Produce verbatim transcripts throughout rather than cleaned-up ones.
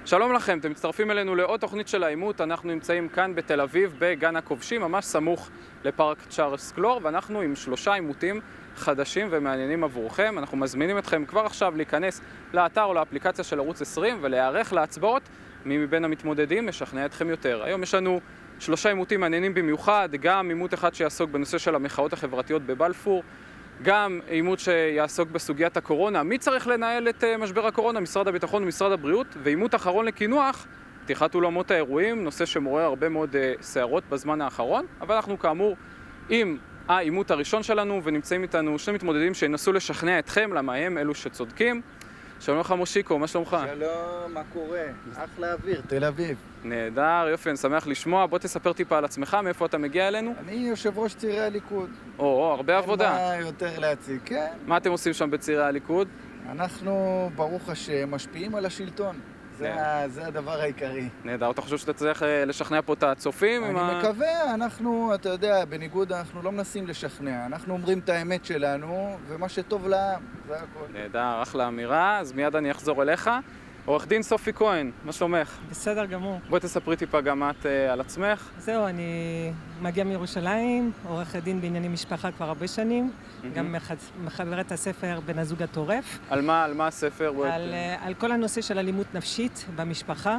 שלום לכם, אתם מצטרפים אלינו לעוד תוכנית של העימות. אנחנו נמצאים כאן בתל אביב בגן הכובשים, ממש סמוך לפארק צ'ארלס קלור, ואנחנו עם שלושה עימותים חדשים ומעניינים עבורכם. אנחנו מזמינים אתכם כבר עכשיו להיכנס לאתר או לאפליקציה של ערוץ עשרים ולהיערך להצבעות מי מבין המתמודדים משכנע אתכם יותר. היום יש לנו שלושה עימותים מעניינים במיוחד, גם עימות אחד שיעסוק בנושא של המחאות החברתיות בבלפור, גם עימות שיעסוק בסוגיית הקורונה, מי צריך לנהל את משבר הקורונה, משרד הביטחון ומשרד הבריאות, ועימות אחרון לקינוח, פתיחת אולמות האירועים, נושא שמעורר הרבה מאוד סערות בזמן האחרון, אבל אנחנו כאמור עם העימות הראשון שלנו, ונמצאים איתנו שני מתמודדים שינסו לשכנע אתכם למה הם אלו שצודקים. שלום לך מושיקו, מה שלומך? שלום, מה קורה? אחלה אוויר, תל אביב. נהדר, יופי, אני שמח לשמוע. בוא תספר טיפה על עצמך, מאיפה אתה מגיע אלינו? אני יושב ראש צעירי הליכוד. או, או, הרבה עבודה. אין מה יותר להציג, כן. מה אתם עושים שם בצעירי הליכוד? אנחנו, ברוך השם, משפיעים על השלטון. זה, ה, זה הדבר העיקרי. נהדר, אתה חושב שאתה צריך לשכנע פה את הצופים? אני ה... מקווה, אנחנו, אתה יודע, בניגוד אנחנו לא מנסים לשכנע. אנחנו אומרים את האמת שלנו, ומה שטוב לעם, זה הכל. נהדר, אחלה אמירה, אז מיד אני אחזור אליך. עורך דין סופי כהן, מה שלומך? בסדר גמור. בואי תספרי טיפה גם את uh, על עצמך. זהו, אני מגיעה מירושלים, עורכת דין בענייני משפחה כבר הרבה שנים, mm-hmm. גם מח... מחברת הספר בן הזוג הטורף. על מה, על מה הספר? על, uh, על כל הנושא של אלימות נפשית במשפחה,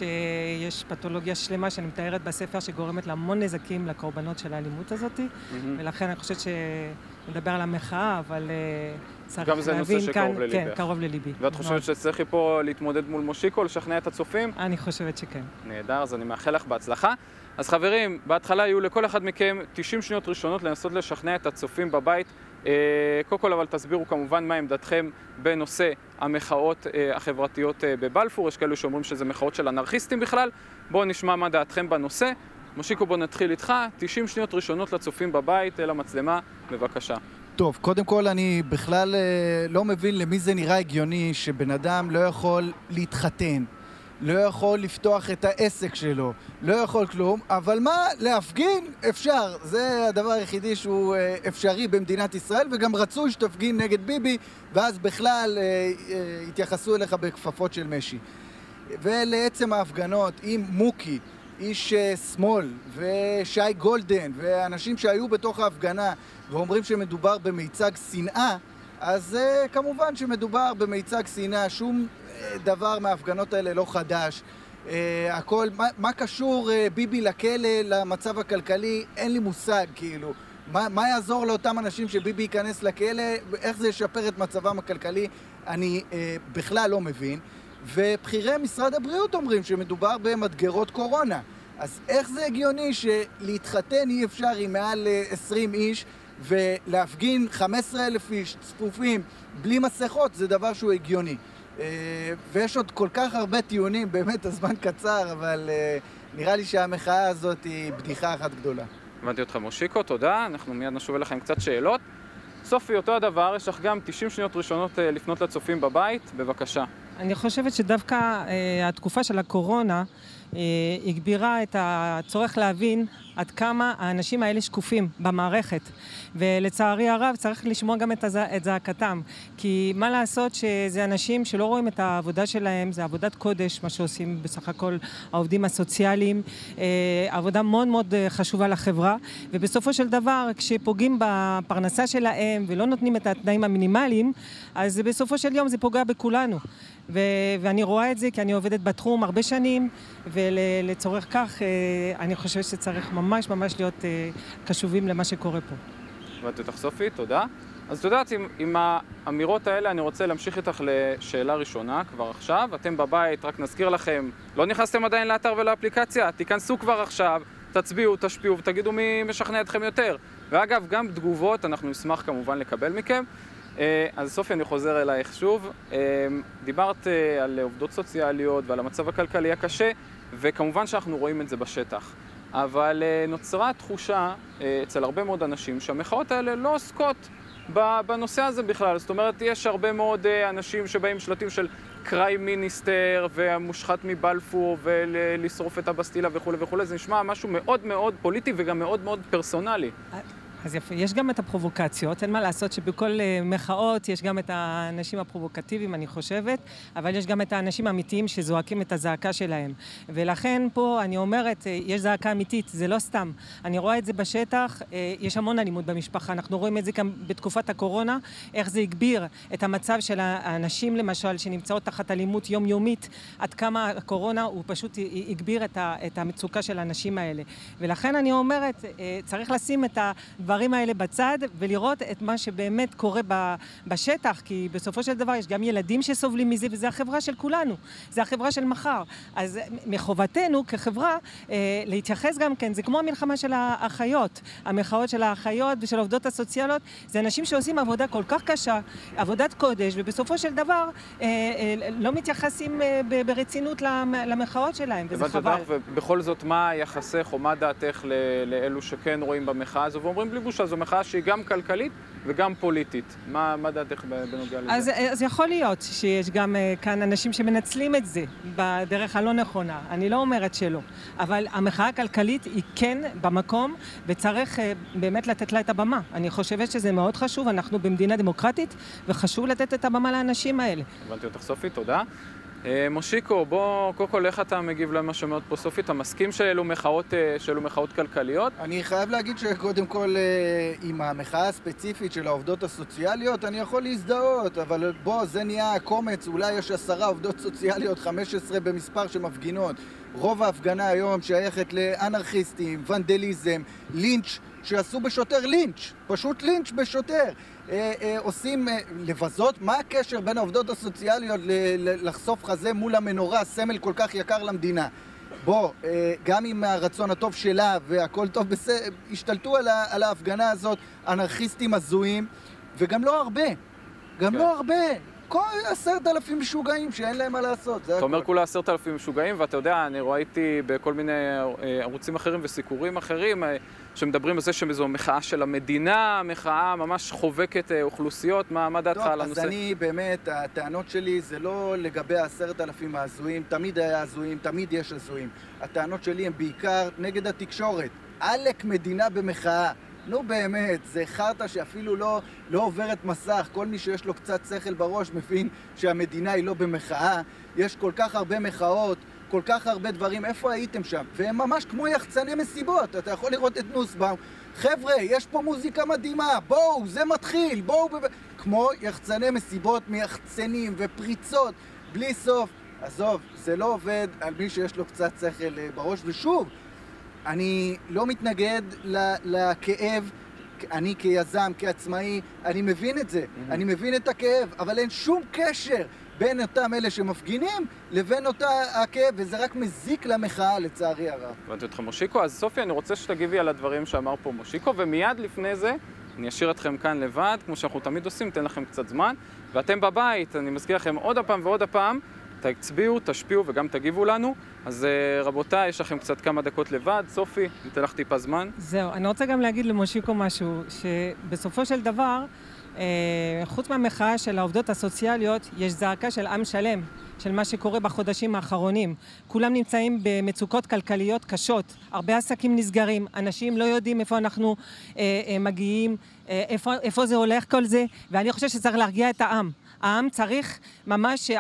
שיש פתולוגיה שלמה שאני מתארת בספר שגורמת להמון נזקים לקורבנות של האלימות הזאת, mm-hmm. ולכן אני חושבת שנדבר על המחאה, אבל... Uh, גם זה נושא שקרוב לליבי. כן, קרוב לליבי. ואת חושבת שצריכי פה להתמודד מול מושיקו, לשכנע את הצופים? אני חושבת שכן. נהדר, אז אני מאחל לך בהצלחה. אז חברים, בהתחלה יהיו לכל אחד מכם תשעים שניות ראשונות לנסות לשכנע את הצופים בבית. קודם כל, אבל תסבירו כמובן מה עמדתכם בנושא המחאות החברתיות בבלפור. יש כאלו שאומרים שזה מחאות של אנרכיסטים בכלל. בואו נשמע מה דעתכם בנושא. מושיקו, בוא נתחיל איתך. תשעים שניות ראשונות לצופים בבית, אל המצלמה, בבקשה. טוב, קודם כל אני בכלל לא מבין למי זה נראה הגיוני שבן אדם לא יכול להתחתן, לא יכול לפתוח את העסק שלו, לא יכול כלום, אבל מה, להפגין אפשר. זה הדבר היחידי שהוא אפשרי במדינת ישראל, וגם רצוי שתפגין נגד ביבי, ואז בכלל התייחסו אליך בכפפות של משי. ולעצם ההפגנות עם מוקי, איש שמאל, ושי גולדן, ואנשים שהיו בתוך ההפגנה ואומרים שמדובר במיצג שנאה, אז uh, כמובן שמדובר במיצג שנאה. שום uh, דבר מההפגנות האלה לא חדש. Uh, הכל, מה, מה קשור uh, ביבי לכלא, למצב הכלכלי? אין לי מושג, כאילו. מה, מה יעזור לאותם אנשים שביבי ייכנס לכלא? איך זה ישפר את מצבם הכלכלי? אני uh, בכלל לא מבין. ובחירי משרד הבריאות אומרים שמדובר במדגרות קורונה. אז איך זה הגיוני שלהתחתן אי אפשר עם מעל עשרים איש ולהפגין חמישה עשר אלף איש צפופים בלי מסכות? זה דבר שהוא הגיוני. ויש עוד כל כך הרבה טיעונים, באמת הזמן קצר, אבל נראה לי שהמחאה הזאת היא בדיחה אחת גדולה. הבנתי אותך מושיקו, תודה. אנחנו מיד נשוב אליכם קצת שאלות. סופי, אותו הדבר, יש לך גם תשעים שניות ראשונות לפנות לצופים בבית, בבקשה. אני חושבת שדווקא אה, התקופה של הקורונה אה, הגבירה את הצורך להבין עד כמה האנשים האלה שקופים במערכת. ולצערי הרב צריך לשמוע גם את, הז... את זעקתם. כי מה לעשות שזה אנשים שלא רואים את העבודה שלהם, זה עבודת קודש, מה שעושים בסך הכל העובדים הסוציאליים, אה, עבודה מאוד מאוד חשובה לחברה. ובסופו של דבר, כשפוגעים בפרנסה שלהם ולא נותנים את התנאים המינימליים, אז בסופו של יום זה פוגע בכולנו. ו- ואני רואה את זה כי אני עובדת בתחום הרבה שנים, ולצורך כך אני חושבת שצריך ממש ממש להיות קשובים למה שקורה פה. הבנתי אותך סופי, תודה. אז את יודעת, עם, עם האמירות האלה אני רוצה להמשיך איתך לשאלה ראשונה כבר עכשיו. אתם בבית, רק נזכיר לכם, לא נכנסתם עדיין לאתר ולאפליקציה, תיכנסו כבר עכשיו, תצביעו, תשפיעו ותגידו מי משכנע אתכם יותר. ואגב, גם תגובות אנחנו נשמח כמובן לקבל מכם. אז סופי, אני חוזר אלייך שוב. דיברת על עובדות סוציאליות ועל המצב הכלכלי הקשה, וכמובן שאנחנו רואים את זה בשטח. אבל נוצרה תחושה אצל הרבה מאוד אנשים שהמחאות האלה לא עוסקות בנושא הזה בכלל. זאת אומרת, יש הרבה מאוד אנשים שבאים שלטים של קריי מיניסטר והמושחת מבלפור ולשרוף את הבסטילה וכו' וכו'. זה נשמע משהו מאוד מאוד פוליטי וגם מאוד מאוד פרסונלי. אז יפה, יש גם את הפרובוקציות, אין מה לעשות שבכל מחאות יש גם את האנשים הפרובוקטיביים, אני חושבת, אבל יש גם את האנשים האמיתיים שזועקים את הזעקה שלהם. ולכן פה אני אומרת, יש זעקה אמיתית, זה לא סתם. אני רואה את זה בשטח, יש המון אלימות במשפחה, אנחנו רואים את זה גם בתקופת הקורונה, איך זה הגביר את המצב של האנשים למשל, שנמצאות תחת אלימות יומיומית, עד כמה הקורונה הוא פשוט הגביר את המצוקה של האנשים האלה. ולכן אני אומרת, צריך לשים את ה הדברים האלה בצד, ולראות את מה שבאמת קורה בשטח, כי בסופו של דבר יש גם ילדים שסובלים מזה, וזה החברה של כולנו, זה החברה של מחר. אז מחובתנו כחברה, אה, להתייחס גם כן, זה כמו המלחמה של האחיות, המחאות של האחיות ושל העובדות הסוציאליות, זה אנשים שעושים עבודה כל כך קשה, עבודת קודש, ובסופו של דבר אה, אה, לא מתייחסים אה, ברצינות למחאות שלהם, וזה חבל. ובכל זאת, מה יחסך או מה דעתך לאלו שכן רואים במחאה הזו, ואומרים בלי בושה, זו מחאה שהיא גם כלכלית וגם פוליטית. מה, מה דעתך בנוגע לזה? אז, אז יכול להיות שיש גם uh, כאן אנשים שמנצלים את זה בדרך הלא נכונה. אני לא אומרת שלא. אבל המחאה הכלכלית היא כן במקום, וצריך uh, באמת לתת לה את הבמה. אני חושבת שזה מאוד חשוב. אנחנו במדינה דמוקרטית, וחשוב לתת את הבמה לאנשים האלה. הבנתי אותך סופי, תודה. מושיקו, בוא, קודם כל, איך אתה מגיב למה שאומרת פה סופי? אתה מסכים שאלו מחאות, שאלו מחאות כלכליות? אני חייב להגיד שקודם כל, עם המחאה הספציפית של העובדות הסוציאליות, אני יכול להזדהות, אבל בוא, זה נהיה הקומץ, אולי יש עשרה עובדות סוציאליות, חמש עשרה במספר שמפגינות. רוב ההפגנה היום שייכת לאנרכיסטים, ונדליזם, לינץ' שעשו בשוטר לינץ', פשוט לינץ' בשוטר. אה, אה, עושים אה, לבזות, מה הקשר בין העובדות הסוציאליות ל- לחשוף חזה מול המנורה, סמל כל כך יקר למדינה? בוא, אה, גם עם הרצון הטוב שלה והכל טוב בסדר, השתלטו על, ה- על ההפגנה הזאת אנרכיסטים הזויים, וגם לא הרבה, גם כן. לא הרבה. כל עשרת אלפים משוגעים שאין להם מה לעשות. אתה אומר כולה עשרת אלפים משוגעים, ואתה יודע, אני ראיתי בכל מיני ערוצים אחרים וסיקורים אחרים, שמדברים על זה שזו מחאה של המדינה, מחאה ממש חובקת אוכלוסיות. מה, מה דעתך על הנושא? אז אני באמת, הטענות שלי זה לא לגבי העשרת אלפים ההזויים, תמיד היה הזויים, תמיד יש הזויים. הטענות שלי הן בעיקר נגד התקשורת. עלק מדינה במחאה. נו באמת, זה חרטה שאפילו לא, לא עוברת מסך. כל מי שיש לו קצת שכל בראש מבין שהמדינה היא לא במחאה. יש כל כך הרבה מחאות, כל כך הרבה דברים. איפה הייתם שם? והם ממש כמו יחצני מסיבות. אתה יכול לראות את נוסבאום. חבר'ה, יש פה מוזיקה מדהימה. בואו, זה מתחיל. בואו, ב... כמו יחצני מסיבות מיחצנים ופריצות בלי סוף. עזוב, זה לא עובד על מי שיש לו קצת שכל בראש. ושוב, אני לא מתנגד לכאב, אני כיזם, כעצמאי, אני מבין את זה, mm-hmm. אני מבין את הכאב, אבל אין שום קשר בין אותם אלה שמפגינים לבין אותה הכאב, וזה רק מזיק למחאה, לצערי הרב. הבנתי אותך, מושיקו. אז סופי, אני רוצה שתגיבי על הדברים שאמר פה מושיקו, ומיד לפני זה אני אשאיר אתכם כאן לבד, כמו שאנחנו תמיד עושים, ניתן לכם קצת זמן, ואתם בבית, אני מזכיר לכם עוד הפעם ועוד הפעם, תצביעו, תשפיעו וגם תגיבו לנו. אז רבותיי, יש לכם קצת כמה דקות לבד. סופי, ניתן לך טיפה זמן. זהו, אני רוצה גם להגיד למושיקו משהו, שבסופו של דבר, חוץ מהמחאה של העובדות הסוציאליות, יש זעקה של עם שלם, של מה שקורה בחודשים האחרונים. כולם נמצאים במצוקות כלכליות קשות, הרבה עסקים נסגרים, אנשים לא יודעים איפה אנחנו מגיעים, איפה, איפה זה הולך כל זה, ואני חושב שצריך להרגיע את העם. העם צריך ממש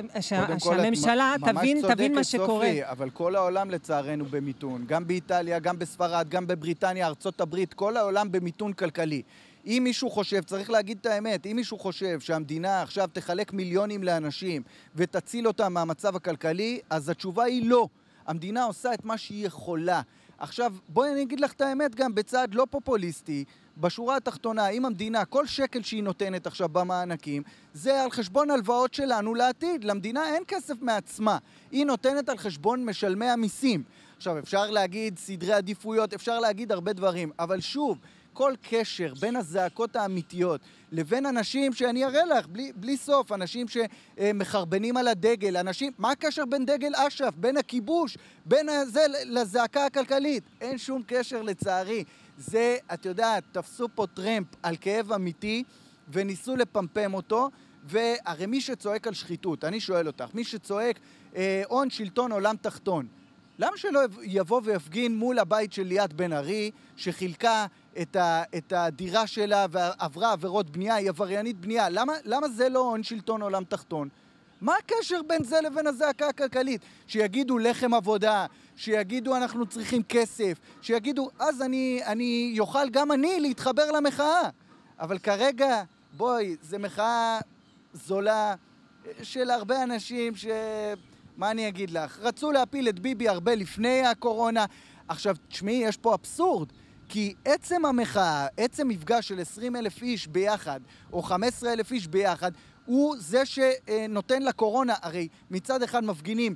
שהממשלה תבין, תבין מה שקורה. אבל כל העולם לצערנו במיתון, גם באיטליה, גם בספרד, גם בבריטניה, ארצות הברית, כל העולם במיתון כלכלי. אם מישהו חושב, צריך להגיד את האמת, אם מישהו חושב שהמדינה עכשיו תחלק מיליונים לאנשים ותציל אותם מהמצב הכלכלי, אז התשובה היא לא. המדינה עושה את מה שהיא יכולה. עכשיו, בואי אני אגיד לך את האמת גם בצד לא פופוליסטי, בשורה התחתונה, אם המדינה, כל שקל שהיא נותנת עכשיו במענקים, זה על חשבון הלוואות שלנו לעתיד. למדינה אין כסף מעצמה. היא נותנת על חשבון משלמי המיסים. עכשיו, אפשר להגיד סדרי עדיפויות, אפשר להגיד הרבה דברים, אבל שוב, כל קשר בין הזעקות האמיתיות לבין אנשים שאני אראה לך, בלי, בלי סוף, אנשים שמחרבנים על הדגל, אנשים, מה הקשר בין דגל אש"ף, בין הכיבוש, בין זה לזעקה הכלכלית? אין שום קשר לצערי. זה, את יודעת, תפסו פה טרמפ על כאב אמיתי וניסו לפמפם אותו, והרי מי שצועק על שחיתות, אני שואל אותך, מי שצועק אה, הון שלטון עולם תחתון, למה שלא יבוא ויפגין מול הבית של ליאת בן ארי, שחילקה את, ה, את הדירה שלה ועברה עבירות בנייה, היא עבריינית בנייה. למה, למה זה לא הון שלטון עולם תחתון? מה הקשר בין זה לבין הזעקה הכלכלית? שיגידו לחם עבודה, שיגידו אנחנו צריכים כסף, שיגידו אז אני, אני יוכל גם אני להתחבר למחאה. אבל כרגע, בואי, זה מחאה זולה של הרבה אנשים ש... מה אני אגיד לך? רצו להפיל את ביבי הרבה לפני הקורונה. עכשיו, תשמעי, יש פה אבסורד. כי עצם המחאה, עצם מפגש של עשרים אלף איש ביחד, או חמישה עשר אלף איש ביחד, הוא זה שנותן לקורונה. הרי מצד אחד מפגינים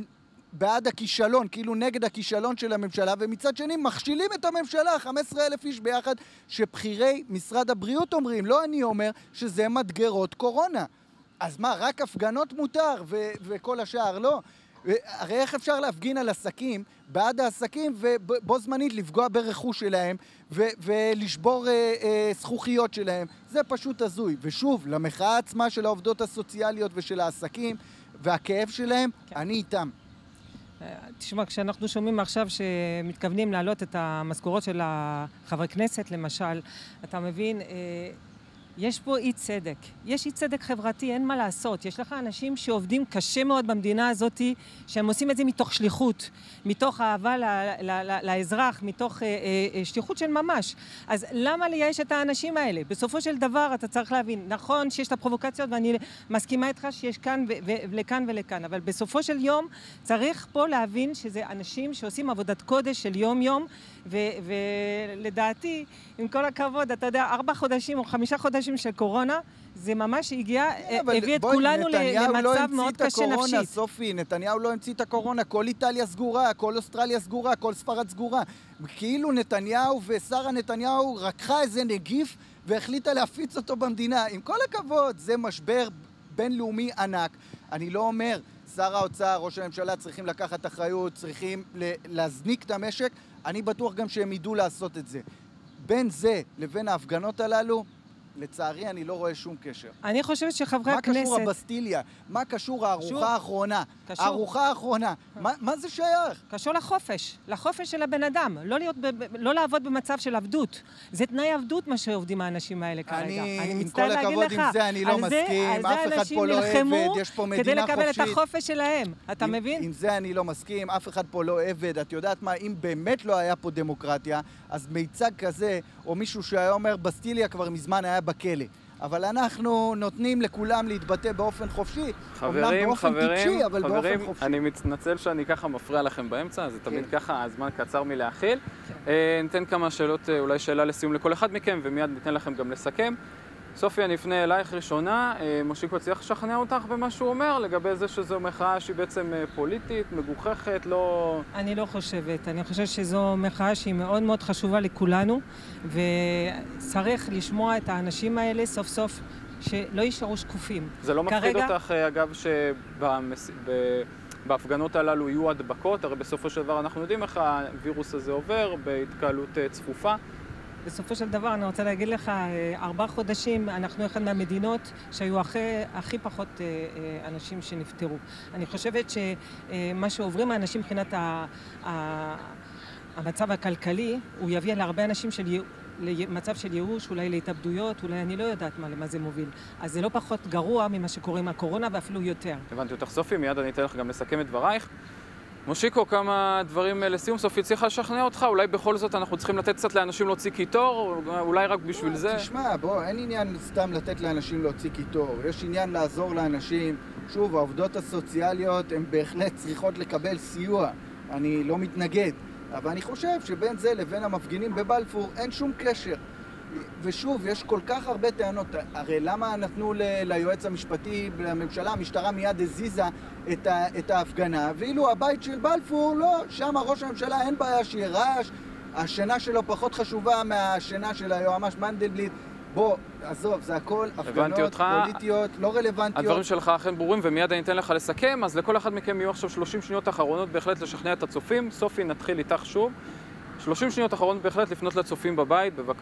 בעד הכישלון, כאילו נגד הכישלון של הממשלה, ומצד שני מכשילים את הממשלה, חמישה עשר אלף איש ביחד, שבחירי משרד הבריאות אומרים, לא אני אומר, שזה מדגרות קורונה. אז מה, רק הפגנות מותר ו- וכל השאר לא? הרי איך אפשר להפגין על עסקים, בעד העסקים, ובו זמנית לפגוע ברכוש שלהם, ו- ולשבור אה, אה, זכוכיות שלהם? זה פשוט הזוי. ושוב, למחאה עצמה של העובדות הסוציאליות ושל העסקים, והכאב שלהם, כן. אני איתם. תשמע, כשאנחנו שומעים עכשיו שמתכוונים להעלות את המשכורות של החברי כנסת, למשל, אתה מבין... אה, יש פה אי צדק, יש אי צדק חברתי, אין מה לעשות. יש לך אנשים שעובדים קשה מאוד במדינה הזאת, שהם עושים את זה מתוך שליחות, מתוך אהבה ל- ל- ל- לאזרח, מתוך אה, אה, שליחות של ממש. אז למה לייאש את האנשים האלה? בסופו של דבר אתה צריך להבין, נכון שיש את הפרובוקציות ואני מסכימה איתך שיש כאן ו- ו- ולכאן ולכאן, אבל בסופו של יום צריך פה להבין שזה אנשים שעושים עבודת קודש של יום יום, ו- ולדעתי, עם כל הכבוד, אתה יודע, ארבע חודשים או חמישה חודשים של קורונה, זה ממש הגיע, הביא את כולנו למצב מאוד קשה נפשית. סופי, נתניהו לא המציא את הקורונה, כל איטליה סגורה, כל אוסטרליה סגורה, כל ספרד סגורה. כאילו נתניהו ושרה נתניהו רקחה איזה נגיף והחליטה להפיץ אותו במדינה. עם כל הכבוד, זה משבר בינלאומי ענק. אני לא אומר, שר האוצר, ראש הממשלה צריכים לקחת אחריות, צריכים להזניק את המשק, אני בטוח גם שהם ידעו לעשות את זה. בין זה לבין ההפגנות הללו, לצערי אני לא רואה שום קשר. אני חושבת שחברי הכנסת... מה קשור הבסטיליה? מה קשור הארוחה האחרונה? הארוחה האחרונה. מה זה שייך? קשור לחופש, לחופש של הבן אדם. לא לעבוד במצב של עבדות. זה תנאי עבדות מה שעובדים האנשים האלה כרגע. אני מצטער להגיד לך. עם כל הכבוד עם זה אני לא מסכים. אף אחד פה לא עבד. יש פה מדינה חופשית. כדי לקבל את החופש שלהם. אתה מבין? עם זה אני לא מסכים. אף אחד פה לא עבד. את יודעת מה? אם באמת לא היה פה דמוקרטיה, אז מיצג כזה, או מישהו שהיה אומר בסטיליה כבר מזמן היה בכלא. אבל אנחנו נותנים לכולם להתבטא באופן חופשי. חברים, באופן חברים, טיפשי, אבל חברים, באופן חופשי. אני מתנצל שאני ככה מפריע לכם באמצע, זה תמיד ככה, הזמן קצר מלהכיל. ניתן כמה שאלות, אולי שאלה לסיום לכל אחד מכם, ומיד ניתן לכם גם לסכם. סופי, אני אפנה אלייך ראשונה. מושיקו צריך לשכנע אותך במה שהוא אומר, לגבי זה שזו מחאה שהיא בעצם פוליטית, מגוחכת, לא... אני לא חושבת. אני חושבת שזו מחאה שהיא מאוד מאוד חשובה לכולנו, וצריך לשמוע את האנשים האלה סוף סוף, שלא יישארו שקופים. זה לא מפחיד כרגע... אותך, אגב, שבהפגנות הללו יהיו הדבקות? הרי בסופו של דבר אנחנו יודעים איך הווירוס הזה עובר בהתקהלות צפופה. בסופו של דבר, אני רוצה להגיד לך, ארבעה חודשים, אנחנו אחד מהמדינות שהיו הכי, הכי פחות אנשים שנפטרו. אני חושבת שמה שעוברים האנשים מבחינת ה, ה, המצב הכלכלי, הוא יביא להרבה אנשים של, למצב של ייאוש, אולי להתאבדויות, אולי אני לא יודעת מה, למה זה מוביל. אז זה לא פחות גרוע ממה שקורה עם הקורונה, ואפילו יותר. הבנתי אותך, סופי, מיד אני אתן לך גם לסכם את דברייך. מושיקו, כמה דברים לסיום. סופי צריכה לשכנע אותך, אולי בכל זאת אנחנו צריכים לתת קצת לאנשים להוציא קיטור, אולי רק בשביל זה. תשמע, בוא, אין עניין סתם לתת לאנשים להוציא קיטור, יש עניין לעזור לאנשים. שוב, העובדות הסוציאליות הן בהחלט צריכות לקבל סיוע, אני לא מתנגד, אבל אני חושב שבין זה לבין המפגינים בבלפור אין שום קשר. ושוב, יש כל כך הרבה טענות. הרי למה נתנו ל- ליועץ המשפטי לממשלה, המשטרה מיד הזיזה את, ה- את ההפגנה, ואילו הבית של בלפור, לא, שם ראש הממשלה אין בעיה שיהיה רעש, השינה שלו פחות חשובה מהשינה של היועמ"ש מנדלבליט. בוא, עזוב, זה הכל הפגנות פוליטיות, לא רלוונטיות. הדברים שלך אכן ברורים, ומיד אני אתן לך לסכם, אז לכל אחד מכם יהיו עכשיו שלושים שניות אחרונות בהחלט לשכנע את הצופים. סופי, נתחיל איתך שוב. שלושים שניות אחרונות בהחלט לפנות לצופים בבית, בבקשה.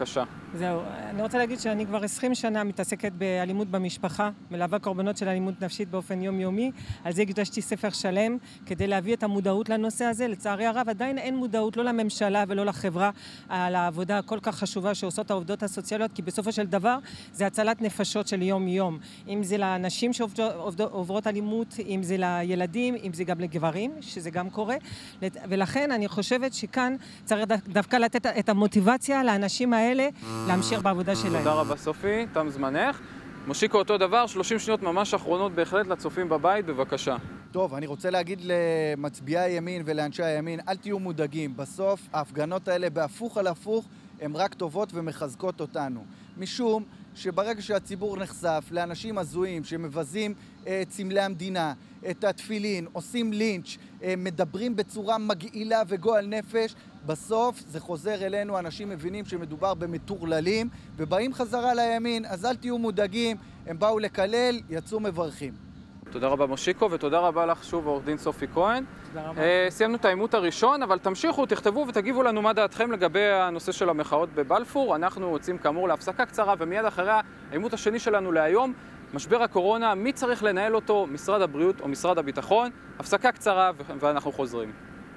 זהו, אני רוצה להגיד שאני כבר עשרים שנה מתעסקת באלימות במשפחה, מלווה קורבנות של אלימות נפשית באופן יומיומי. על זה הקדשתי ספר שלם כדי להביא את המודעות לנושא הזה. לצערי הרב, עדיין אין מודעות לא לממשלה ולא לחברה על העבודה הכל כך חשובה שעושות העובדות הסוציאליות, כי בסופו של דבר זה הצלת נפשות של יום-יום. אם זה לאנשים שעוברות אלימות, אם זה לילדים, אם זה גם לגברים, שזה גם קורה. ולכן אני חושבת שכאן צריך דווקא לתת את המוטיבציה לאנשים האלה להמשיך בעבודה שלהם. תודה רבה סופי, תם זמנך. מושיקו אותו דבר, שלושים שניות ממש אחרונות בהחלט לצופים בבית, בבקשה. טוב, אני רוצה להגיד למצביעי הימין ולאנשי הימין, אל תהיו מודאגים. בסוף ההפגנות האלה בהפוך על הפוך הן רק טובות ומחזקות אותנו. משום שברגע שהציבור נחשף לאנשים הזויים שמבזים את סמלי המדינה, את התפילין, עושים לינץ', מדברים בצורה מגעילה וגועל נפש, בסוף זה חוזר אלינו, אנשים מבינים שמדובר במטורללים ובאים חזרה לימין, אז אל תהיו מודאגים, הם באו לקלל, יצאו מברכים. תודה רבה מושיקו, ותודה רבה לך שוב עורך דין סופי כהן. תודה רבה. סיימנו את העימות הראשון, אבל תמשיכו, תכתבו ותגיבו לנו מה דעתכם לגבי הנושא של המחאות בבלפור. אנחנו יוצאים כאמור להפסקה קצרה, ומיד אחריה העימות השני שלנו להיום, משבר הקורונה, מי צריך לנהל אותו, משרד הבריאות או משרד הביטחון? הפסקה קצרה ואנחנו חוזרים.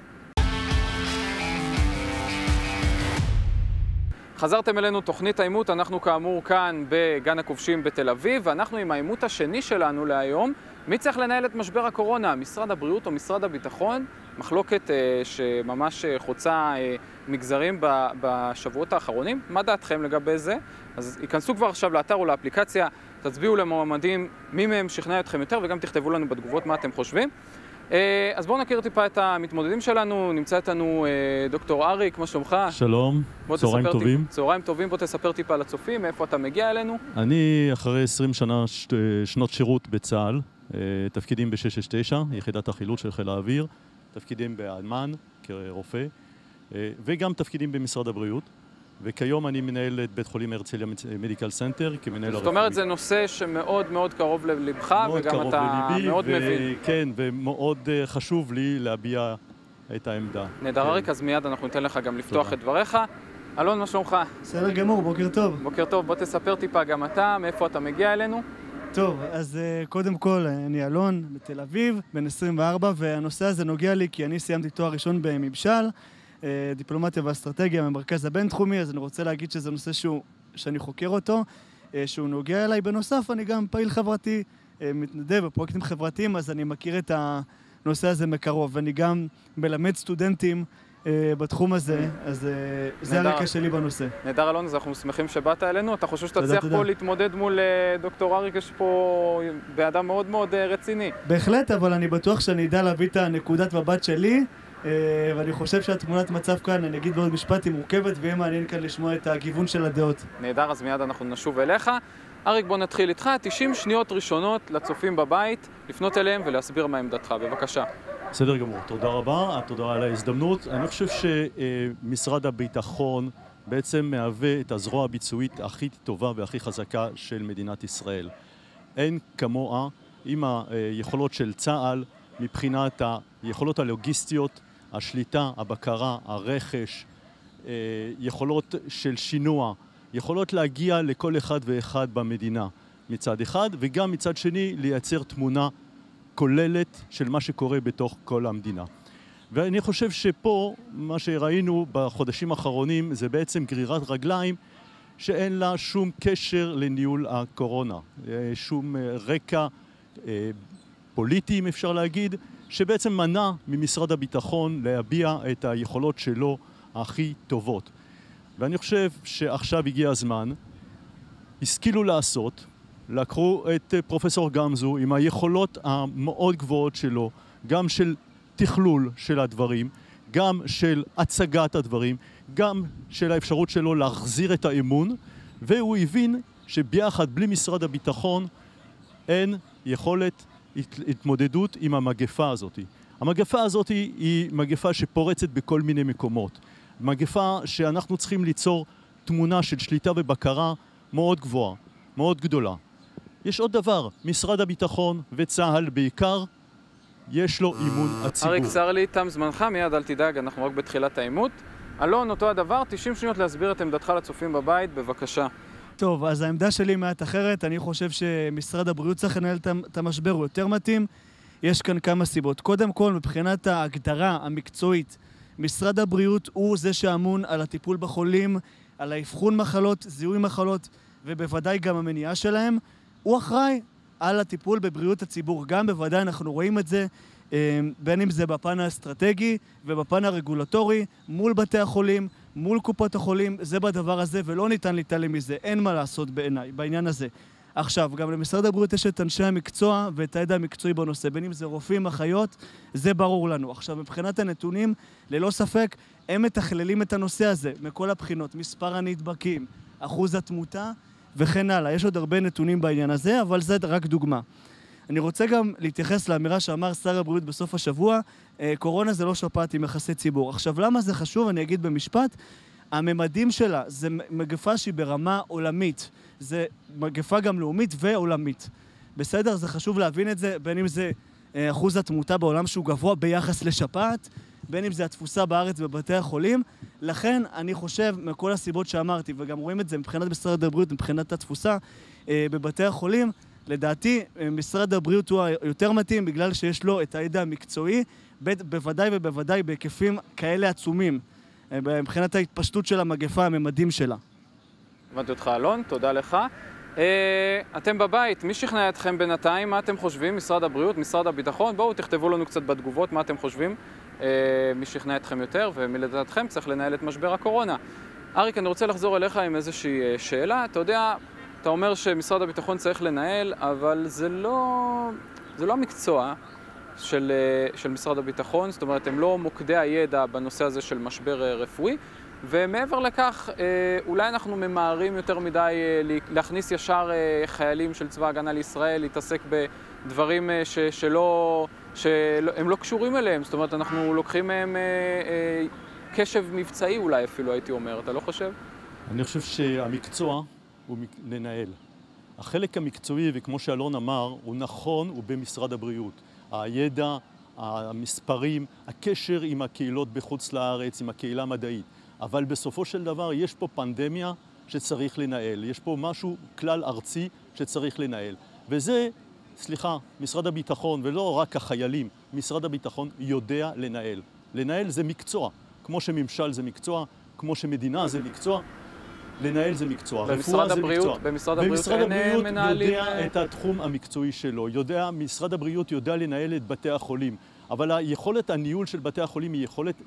חזרתם אלינו תוכנית העימות, אנחנו כאמור כאן בגן הכובשים בתל אביב, ואנחנו עם העימות השני שלנו להיום. מי צריך לנהל את משבר הקורונה, משרד הבריאות או משרד הביטחון? מחלוקת אה, שממש חוצה אה, מגזרים ב, בשבועות האחרונים. מה דעתכם לגבי זה? אז ייכנסו כבר עכשיו לאתר או לאפליקציה, תצביעו למועמדים מי מהם שכנע אתכם יותר, וגם תכתבו לנו בתגובות מה אתם חושבים. אז בואו נכיר טיפה את המתמודדים שלנו. נמצא איתנו דוקטור אריק, מה שלומך? שלום, צהריים טובים. צהריים טובים, בוא תספר טיפה לצופים, מאיפה אתה מגיע אלינו? אני אחרי עשרים שנה שנות שירות בצה"ל, תפקידים ב-שש שש תשע, יחידת החילוץ של חיל האוויר, תפקידים באלמן כרופא, וגם תפקידים במשרד הבריאות. וכיום אני מנהל את בית חולים הרצליה מדיקל סנטר כמנהל הרפואי. זאת אומרת, זה נושא שמאוד מאוד קרוב ללבך, וגם אתה מאוד מבין. כן, ומאוד חשוב לי להביע את העמדה. נהדר אריק, אז מיד אנחנו ניתן לך גם לפתוח את דבריך. אלון, מה שלומך? בסדר גמור, בוקר טוב. בוקר טוב, בוא תספר טיפה גם אתה, מאיפה אתה מגיע אלינו. טוב, אז קודם כל, אני אלון, בתל אביב, בן עשרים וארבע, והנושא הזה נוגע לי כי אני סיימתי תואר ראשון בממשל, דיפלומטיה ואסטרטגיה במרכז הבינתחומי, אז אני רוצה להגיד שזה נושא שהוא, שאני חוקר אותו, שהוא נוגע אליי. בנוסף, אני גם פעיל חברתי, מתנדב בפרויקטים חברתיים, אז אני מכיר את הנושא הזה מקרוב, ואני גם מלמד סטודנטים בתחום הזה, אז זה הרקע שלי בנושא. נהדר אלון, אז אנחנו שמחים שבאת אלינו. אתה חושב שאתה צריך פה להתמודד מול דוקטור אריק? יש פה באדם מאוד מאוד רציני. בהחלט, אבל אני בטוח שאני אדע להביא את הנקודת מבט שלי, ואני חושב שהתמונת מצב כאן, אני אגיד בעוד משפט, היא מורכבת, ויהיה מעניין כאן לשמוע את הגיוון של הדעות. נהדר, אז מיד אנחנו נשוב אליך. אריק, בוא נתחיל איתך. תשעים שניות ראשונות לצופים בבית, לפנות אליהם ולהסביר מה עמדתך. בבקשה. בסדר גמור, תודה רבה, תודה על ההזדמנות. אני חושב שמשרד הביטחון בעצם מהווה את הזרוע הביצועית הכי טובה והכי חזקה של מדינת ישראל. אין כמוה עם היכולות של צה"ל מבחינת היכולות הלוגיסטיות, השליטה, הבקרה, הרכש, יכולות של שינוע, יכולות להגיע לכל אחד ואחד במדינה מצד אחד, וגם מצד שני לייצר תמונה כוללת של מה שקורה בתוך כל המדינה. ואני חושב שפה מה שראינו בחודשים האחרונים זה בעצם גרירת רגליים שאין לה שום קשר לניהול הקורונה, שום רקע פוליטי אם אפשר להגיד, שבעצם מנע ממשרד הביטחון להביע את היכולות שלו הכי טובות. ואני חושב שעכשיו הגיע הזמן, השכילו לעשות, לקחו את פרופסור גמזו עם היכולות המאוד גבוהות שלו, גם של תכלול של הדברים, גם של הצגת הדברים, גם של האפשרות שלו להחזיר את האמון, והוא הבין שביחד בלי משרד הביטחון אין יכולת התמודדות עם המגפה הזאת. המגפה הזאת היא מגפה שפורצת בכל מיני מקומות. מגפה שאנחנו צריכים ליצור תמונה של שליטה ובקרה מאוד גבוהה, מאוד גדולה. יש עוד דבר, משרד הביטחון וצה"ל בעיקר, יש לו אימון הציבור. אריק, צר לי, תם זמנך, מיד אל תדאג, אנחנו רק בתחילת העימות. אלון, אותו הדבר, תשעים שניות להסביר את עמדתך לצופים בבית, בבקשה. טוב, אז העמדה שלי מעט אחרת. אני חושב שמשרד הבריאות צריך לנהל את המשבר, הוא יותר מתאים. יש כאן כמה סיבות. קודם כל, מבחינת ההגדרה המקצועית, משרד הבריאות הוא זה שאמון על הטיפול בחולים, על האבחון מחלות, זיהוי מחלות, ובוודאי גם המניעה שלהם. הוא אחראי על הטיפול בבריאות הציבור. גם בוודאי אנחנו רואים את זה, בין אם זה בפן האסטרטגי ובפן הרגולטורי, מול בתי החולים, מול קופות החולים, זה בדבר הזה, ולא ניתן להתעלם מזה. אין מה לעשות בעיניי, בעניין הזה. עכשיו, גם למשרד הבריאות יש את אנשי המקצוע ואת הידע המקצועי בנושא, בין אם זה רופאים, אחיות, זה ברור לנו. עכשיו, מבחינת הנתונים, ללא ספק, הם מתכללים את הנושא הזה, מכל הבחינות, מספר הנדבקים, אחוז התמותה וכן הלאה. יש עוד הרבה נתונים בעניין הזה, אבל זה רק דוגמה. אני רוצה גם להתייחס לאמירה שאמר שר הבריאות בסוף השבוע, קורונה זה לא שפעת עם יחסי ציבור. עכשיו, למה זה חשוב? אני אגיד במשפט, הממדים שלה זה מגפה שהיא ברמה עולמית. זה מגפה גם לאומית ועולמית. בסדר? זה חשוב להבין את זה, בין אם זה אחוז התמותה בעולם שהוא גבוה ביחס לשפעת, בין אם זה התפוסה בארץ בבתי החולים. לכן אני חושב, מכל הסיבות שאמרתי, וגם רואים את זה מבחינת משרד הבריאות, מבחינת התפוסה בבתי החולים, לדעתי משרד הבריאות הוא יותר מתאים בגלל שיש לו את הידע המקצועי, בוודאי ובוודאי בהיקפים כאלה עצומים, מבחינת ההתפשטות של המגפה, הממדים שלה. הבנתי אותך אלון, תודה לך. אתם בבית, מי שכנע אתכם בינתיים? מה אתם חושבים? משרד הבריאות, משרד הביטחון? בואו תכתבו לנו קצת בתגובות מה אתם חושבים. מי שכנע אתכם יותר ומי לדעתכם צריך לנהל את משבר הקורונה. אריק, אני רוצה לחזור אליך עם איזושהי שאלה. אתה יודע, אתה אומר שמשרד הביטחון צריך לנהל, אבל זה לא, זה לא המקצוע של, של משרד הביטחון. זאת אומרת, הם לא מוקדי הידע בנושא הזה של משבר רפואי. ומעבר לכך, אולי אנחנו ממהרים יותר מדי להכניס ישר חיילים של צבא הגנה לישראל, להתעסק בדברים ש, שלא, שהם לא קשורים אליהם. זאת אומרת, אנחנו לוקחים מהם קשב מבצעי אולי אפילו, הייתי אומר. אתה לא חושב? אני חושב שהמקצוע הוא לנהל. החלק המקצועי, וכמו שאלון אמר, הוא נכון, הוא במשרד הבריאות. הידע, המספרים, הקשר עם הקהילות בחוץ לארץ, עם הקהילה המדעית. אבל בסופו של דבר יש פה פנדמיה שצריך לנהל. יש פה משהו כלל ארצי שצריך לנהל. וזה, סליחה, משרד הביטחון, ולא רק החיילים, משרד הביטחון יודע לנהל. לנהל זה מקצוע. כמו שממשל זה מקצוע, כמו שמדינה זה מקצוע, לנהל זה מקצוע. במשרד הבריאות, במשרד הבריאות אין מנהלים. יודע את התחום המקצועי שלו. יודע, משרד הבריאות יודע לנהל את בתי החולים. אבל היכולת הניהול של בתי החולים היא יכולת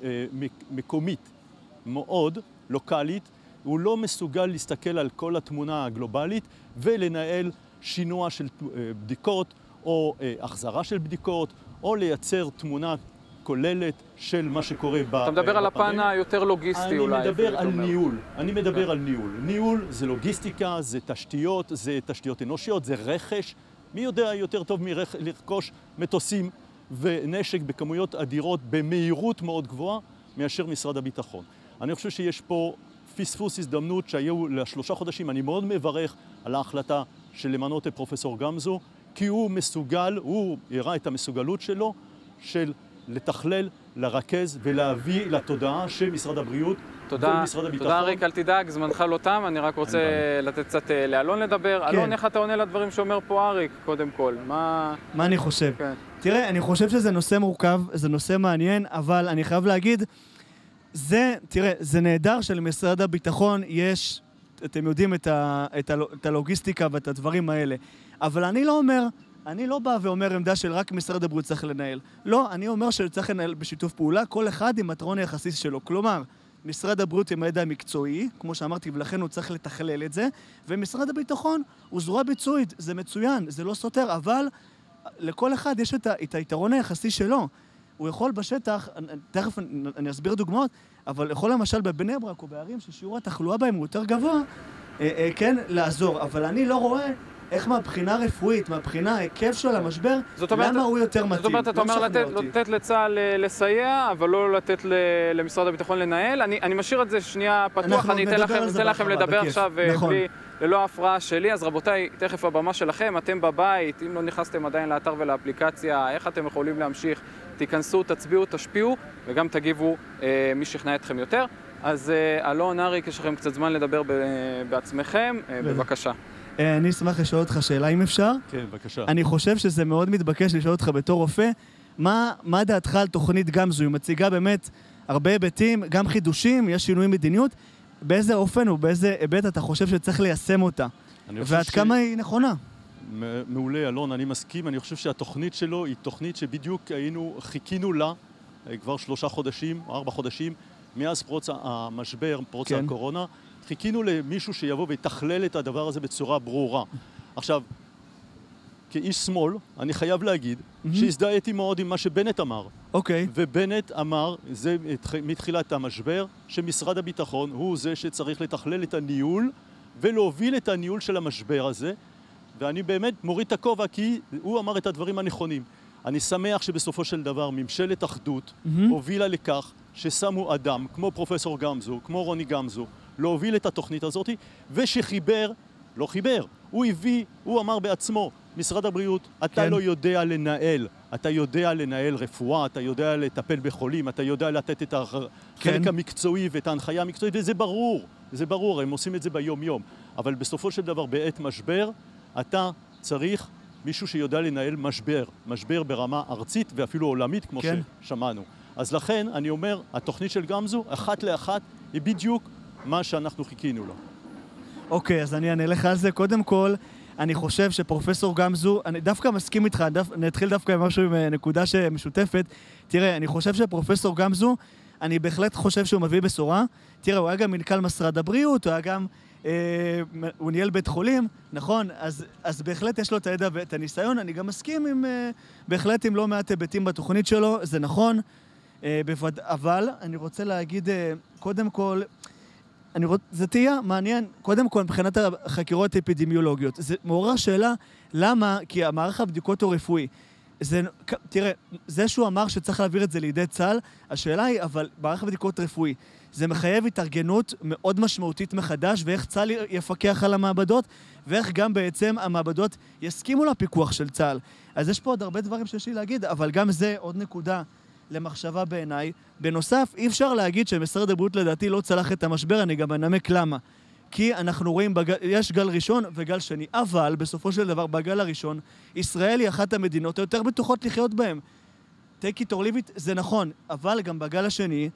מקומית. מאוד, לוקלית, הוא לא מסוגל להסתכל על כל התמונה הגלובלית ולנהל שינוע של בדיקות או החזרה של בדיקות או לייצר תמונה כוללת של מה שקורה בפנדמיה. אתה מדבר על הפן היותר לוגיסטי אולי. אני מדבר על ניהול. אני מדבר על ניהול. ניהול זה לוגיסטיקה, זה תשתיות, זה תשתיות אנושיות, זה רכש. מי יודע יותר טוב מלרכוש מטוסים ונשק בכמויות אדירות במהירות מאוד גבוהה מאשר משרד הביטחון. אני חושב שיש פה פספוס הזדמנות שהיו לשלושה חודשים. אני מאוד מברך על ההחלטה של למנות את פרופסור גמזו, כי הוא מסוגל, הוא הראה את המסוגלות שלו, של לתכלל, לרכז ולהביא לתודעה של משרד הבריאות תודה, ומשרד הביטחון. תודה אריק, אל תדאג, זמנך לא תם, אני רק רוצה לתת קצת לאלון לדבר. כן. אלון, איך אתה עונה לדברים שאומר פה אריק, קודם כל? מה... מה אני חושב? כן. תראה, אני חושב שזה נושא מורכב, זה נושא מעניין, אבל אני חייב להגיד, זה, תראה, זה נהדר שלמשרד הביטחון יש, אתם יודעים, את, ה, את, ה, את הלוגיסטיקה ואת הדברים האלה. אבל אני לא אומר, אני לא בא ואומר עמדה של רק משרד הבריאות צריך לנהל. לא, אני אומר שצריך לנהל בשיתוף פעולה, כל אחד עם מטרון היחסי שלו. כלומר, משרד הבריאות עם הידע המקצועי, כמו שאמרתי, ולכן הוא צריך לתכלל את זה, ומשרד הביטחון הוא זרוע ביצועית, זה מצוין, זה לא סותר, אבל לכל אחד יש את, ה, את היתרון היחסי שלו. הוא יכול בשטח, תכף אני אסביר דוגמאות, אבל יכול למשל בבני ברק או בערים ששיעור התחלואה בהם הוא יותר גבוה, אה, אה, כן, לעזור. אבל אני לא רואה איך מהבחינה רפואית, מהבחינה ההיקף של המשבר, למה הוא יותר מתאים? זאת אומרת, אתה אומר לתת לצה"ל לסייע, אבל לא לתת למשרד הביטחון לנהל. אני משאיר את זה שנייה פתוח, אני אתן לכם לדבר עכשיו ללא ההפרעה שלי. אז רבותיי, תכף הבמה שלכם, אתם בבית, אם לא נכנסתם עדיין לאתר ולאפליקציה, איך אתם יכולים להמשיך? תיכנסו, תצביעו, תשפיעו, וגם תגיבו מי שכנע אתכם יותר. אז אלון, אריק, יש לכם קצת זמן לדבר בעצמכם, בבקשה. אני אשמח לשאול אותך שאלה אם אפשר. כן, בבקשה. אני חושב שזה מאוד מתבקש לשאול אותך בתור רופא, מה, מה דעתך על תוכנית גמזו? היא מציגה באמת הרבה היבטים, גם חידושים, יש שינוי מדיניות. באיזה אופן ובאיזה היבט אתה חושב שצריך ליישם אותה? ועד ש... כמה היא נכונה? מעולה, אלון, אני מסכים. אני חושב שהתוכנית שלו היא תוכנית שבדיוק היינו, חיכינו לה כבר שלושה חודשים, ארבע חודשים, מאז פרוץ המשבר, פרוץ כן. הקורונה. חיכינו למישהו שיבוא ויתכלל את הדבר הזה בצורה ברורה. עכשיו, כאיש שמאל, אני חייב להגיד mm-hmm. שהזדהיתי מאוד עם מה שבנט אמר. אוקיי. Okay. ובנט אמר, זה מתחילת המשבר, שמשרד הביטחון הוא זה שצריך לתכלל את הניהול ולהוביל את הניהול של המשבר הזה. ואני באמת מוריד את הכובע כי הוא אמר את הדברים הנכונים. אני שמח שבסופו של דבר ממשלת אחדות mm-hmm. הובילה לכך ששמו אדם כמו פרופסור גמזו, כמו רוני גמזו, להוביל את התוכנית הזאת, ושחיבר, לא חיבר, הוא הביא, הוא אמר בעצמו, משרד הבריאות, אתה כן. לא יודע לנהל, אתה יודע לנהל רפואה, אתה יודע לטפל בחולים, אתה יודע לתת את החלק כן. המקצועי ואת ההנחיה המקצועית, וזה ברור, זה ברור, הם עושים את זה ביום יום, אבל בסופו של דבר, בעת משבר, אתה צריך מישהו שיודע לנהל משבר, משבר ברמה ארצית ואפילו עולמית, כמו כן. ששמענו. אז לכן, אני אומר, התוכנית של גמזו, אחת לאחת, היא בדיוק מה שאנחנו חיכינו לו. אוקיי, אז אני אענה לך על זה. קודם כל, אני חושב שפרופסור גמזו, אני דווקא מסכים איתך, אני אתחיל דווקא עם משהו, עם נקודה שמשותפת. תראה, אני חושב שפרופסור גמזו, אני בהחלט חושב שהוא מביא בשורה. תראה, הוא היה גם מנכ"ל משרד הבריאות, הוא היה גם, אה, הוא ניהל בית חולים, נכון? אז, אז בהחלט יש לו את הידע ואת הניסיון. אני גם מסכים עם, אה, בהחלט עם לא מעט היבטים בתוכנית שלו, זה נכון. אה, בווד... אבל אני רוצה להגיד, אה, קודם כל, אני רוצ... זה תהיה מעניין, קודם כל, מבחינת החקירות האפידמיולוגיות. זה מעורר שאלה, למה? כי המערך הבדיקות הוא רפואי. זה, תראה, זה שהוא אמר שצריך להעביר את זה לידי צה"ל, השאלה היא, אבל מערך הבדיקות רפואי, זה מחייב התארגנות מאוד משמעותית מחדש, ואיך צה"ל יפקח על המעבדות, ואיך גם בעצם המעבדות יסכימו לפיקוח של צה"ל. אז יש פה עוד הרבה דברים שיש לי להגיד, אבל גם זה עוד נקודה למחשבה בעיניי. בנוסף, אי אפשר להגיד שמשרד הבריאות לדעתי לא צלח את המשבר, אני גם אנמק למה. כי אנחנו רואים, בג... יש גל ראשון וגל שני, אבל בסופו של דבר בגל הראשון, ישראל היא אחת המדינות היותר בטוחות לחיות בהן. take it or leave it, זה נכון, אבל גם בגל השני,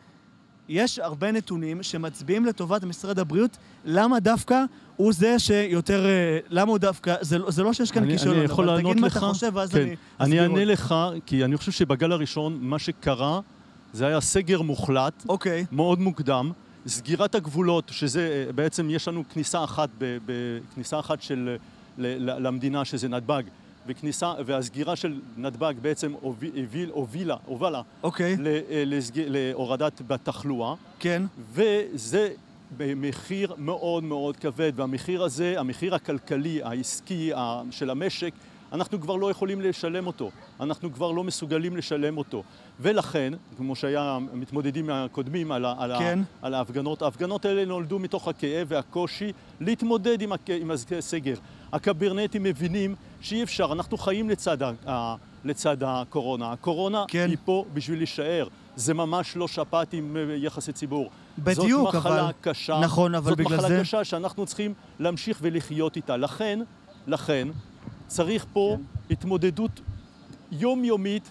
יש הרבה נתונים שמצביעים לטובת משרד הבריאות, למה דווקא הוא זה שיותר, למה הוא דווקא, זה, זה לא שיש כאן כישלון, אני יכול לענות לך, מה אתה חושב, ואז כן. אני... אני אענה לך, כי אני חושב שבגל הראשון, מה שקרה, זה היה סגר מוחלט, אוקיי. מאוד מוקדם, סגירת הגבולות, שזה בעצם יש לנו כניסה אחת, בכניסה אחת של, למדינה, שזה נתב"ג, וכניסה, והסגירה של נתב"ג בעצם הוביל, הובילה, הובלה, אוקיי. לסג... להורדת בתחלואה. כן. וזה במחיר מאוד מאוד כבד, והמחיר הזה, המחיר הכלכלי, העסקי של המשק, אנחנו כבר לא יכולים לשלם אותו. אנחנו כבר לא מסוגלים לשלם אותו. ולכן, כמו שהיה מתמודדים הקודמים על, ה... כן. על ההפגנות, ההפגנות האלה נולדו מתוך הכאב והקושי להתמודד עם, הכ... עם הסגר. הקברנטים מבינים שאי אפשר, אנחנו חיים לצד, ה... לצד הקורונה. הקורונה כן. היא פה בשביל להישאר. זה ממש לא שפעת עם יחסי ציבור. בדיוק, זאת מחלה אבל... קשה. נכון, אבל זאת בגלל מחלה זה... קשה שאנחנו צריכים להמשיך ולחיות איתה. לכן, לכן, צריך פה כן. התמודדות יומיומית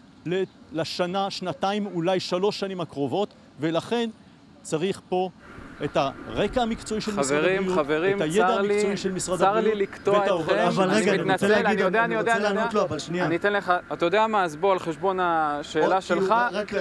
לשנה, שנתיים, אולי שלוש שנים הקרובות, ולכן צריך פה את הרקע המקצועי של משרד הבריאות, חברים, את הידע המקצועי של משרד הבריאות, צר לי לקטוע אתכם, אבל רגע, אני רוצה להגיד, אני יודע, אני יודע, אני רוצה לענות לו, אבל שנייה. אני אתן לך, אתה יודע מה, אז בוא על חשבון השאלה שלך,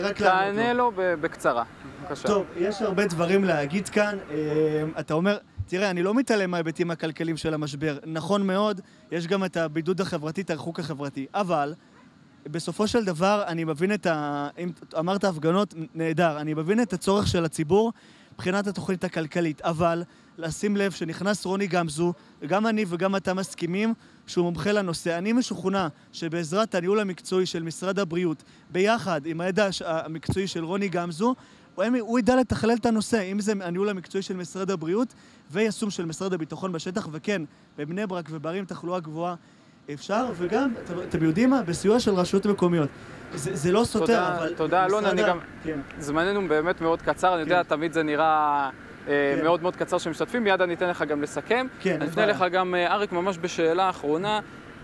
תענה לו בקצרה. טוב, יש הרבה דברים להגיד כאן, אתה אומר, תראה, אני לא מתעלם מההיבטים הכלכליים של המשבר, נכון מאוד, יש גם את הבידוד החברתי, את הריחוק החברתי, אבל בסופו של דבר אני מבין את ה... אם אמרת הפגנות, נהדר, אני מבין את הצורך של הציבור, מבחינת התוכנית הכלכלית, אבל לשים לב שנכנס רוני גמזו, גם אני וגם אתה מסכימים שהוא מומחה לנושא. אני משוכנע שבעזרת הניהול המקצועי של משרד הבריאות, ביחד עם הידע המקצועי של רוני גמזו, הוא ידע לתכלל את הנושא, אם זה הניהול המקצועי של משרד הבריאות ויישום של משרד הביטחון בשטח, וכן, בבני ברק ובערים תחלואה גבוהה אפשר, וגם, אתם יודעים מה? בסיוע של רשויות מקומיות. זה, זה לא סותר, תודה, אבל... תודה, אלון, אני גם... כן. זמננו באמת מאוד קצר, אני יודע, תמיד זה נראה כן. מאוד מאוד קצר שמשתתפים, מיד אני אתן לך גם לסכם. כן, אני אפנה לך גם, אריק, ממש בשאלה האחרונה.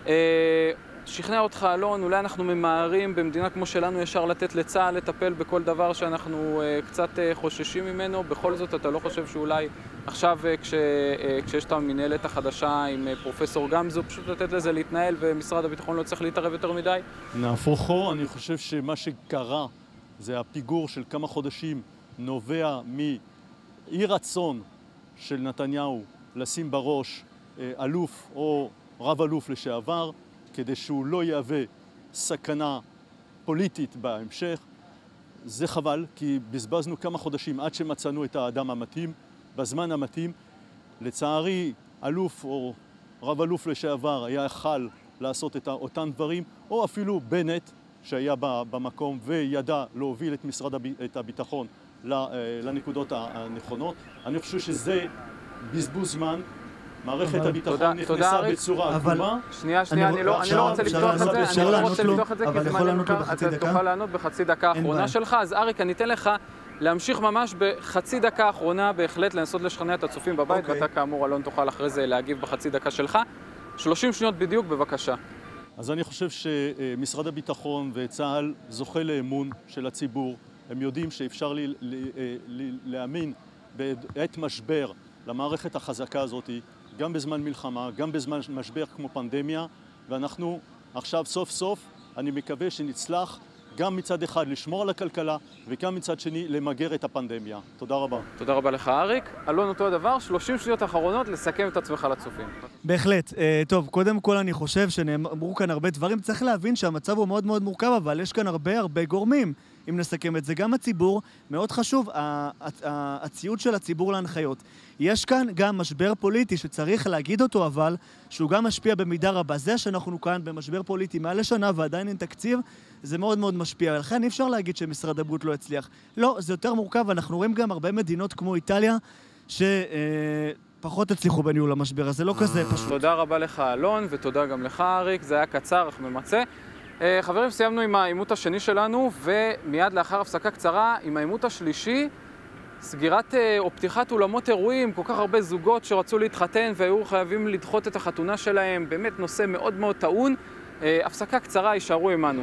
שכנע אותך, אלון, אולי אנחנו ממהרים במדינה כמו שלנו ישר לתת לצה"ל לטפל בכל דבר שאנחנו uh, קצת uh, חוששים ממנו. בכל זאת, אתה לא חושב שאולי עכשיו, uh, כש, uh, כשיש את המנהלת החדשה עם uh, פרופסור גמזו, פשוט לתת לזה להתנהל ומשרד הביטחון לא צריך להתערב יותר מדי? נהפוך הוא, אני חושב שמה שקרה זה הפיגור של כמה חודשים נובע מאי רצון של נתניהו לשים בראש uh, אלוף או רב אלוף לשעבר, כדי שהוא לא יהווה סכנה פוליטית בהמשך. זה חבל, כי בזבזנו כמה חודשים עד שמצאנו את האדם המתאים, בזמן המתאים. לצערי, אלוף או רב אלוף לשעבר היה יכול לעשות את אותם דברים, או אפילו בנט, שהיה במקום וידע להוביל את משרד את הביטחון לנקודות הנכונות. אני חושב שזה בזבוז זמן. מערכת הביטחון נכנסה בצורה עקומה. שנייה, שנייה, אני לא רוצה לפתוח את זה, אני לא רוצה לפתוח את זה, כי זה מעניין אותך, אתה תוכל לענות בחצי דקה האחרונה שלך. אז אריק, אני אתן לך להמשיך ממש בחצי דקה האחרונה, בהחלט לנסות לשכנע את הצופים בבית, ואתה כאמור, אלון, תוכל אחרי זה להגיב בחצי דקה שלך. שלושים שניות בדיוק, בבקשה. אז אני חושב שמשרד הביטחון וצה"ל זוכה לאמון של הציבור. הם יודעים שאפשר להאמין בעת משבר למערכת החזקה הזאת, גם בזמן מלחמה, גם בזמן משבר כמו פנדמיה, ואנחנו עכשיו סוף סוף, אני מקווה שנצלח גם מצד אחד לשמור על הכלכלה, וגם מצד שני למגר את הפנדמיה. תודה רבה. תודה רבה לך, אריק. אלון, אותו הדבר, שלושים שניות אחרונות לסכם את עצמך לצופים. בהחלט. טוב, קודם כל אני חושב שנאמרו כאן הרבה דברים. צריך להבין שהמצב הוא מאוד מאוד מורכב, אבל יש כאן הרבה הרבה גורמים. אם נסכם את זה, גם הציבור, מאוד חשוב, הציות של הציבור להנחיות. יש כאן גם משבר פוליטי שצריך להגיד אותו, אבל שהוא גם משפיע במידה רבה. זה שאנחנו כאן במשבר פוליטי מעל לשנה ועדיין אין תקציב, זה מאוד מאוד משפיע. ולכן אי אפשר להגיד שמשרד הבריאות לא הצליח. לא, זה יותר מורכב. אנחנו רואים גם הרבה מדינות כמו איטליה, שפחות הצליחו בניהול המשבר. אז זה לא כזה פשוט. תודה רבה לך, אלון, ותודה גם לך, אריק. זה היה קצר, אך ממצה. חברים, סיימנו עם העימות השני שלנו, ומיד לאחר הפסקה קצרה, עם העימות השלישי, סגירת או פתיחת אולמות אירועים, כל כך הרבה זוגות שרצו להתחתן והיו חייבים לדחות את החתונה שלהם, באמת נושא מאוד מאוד טעון. הפסקה קצרה, יישארו עמנו.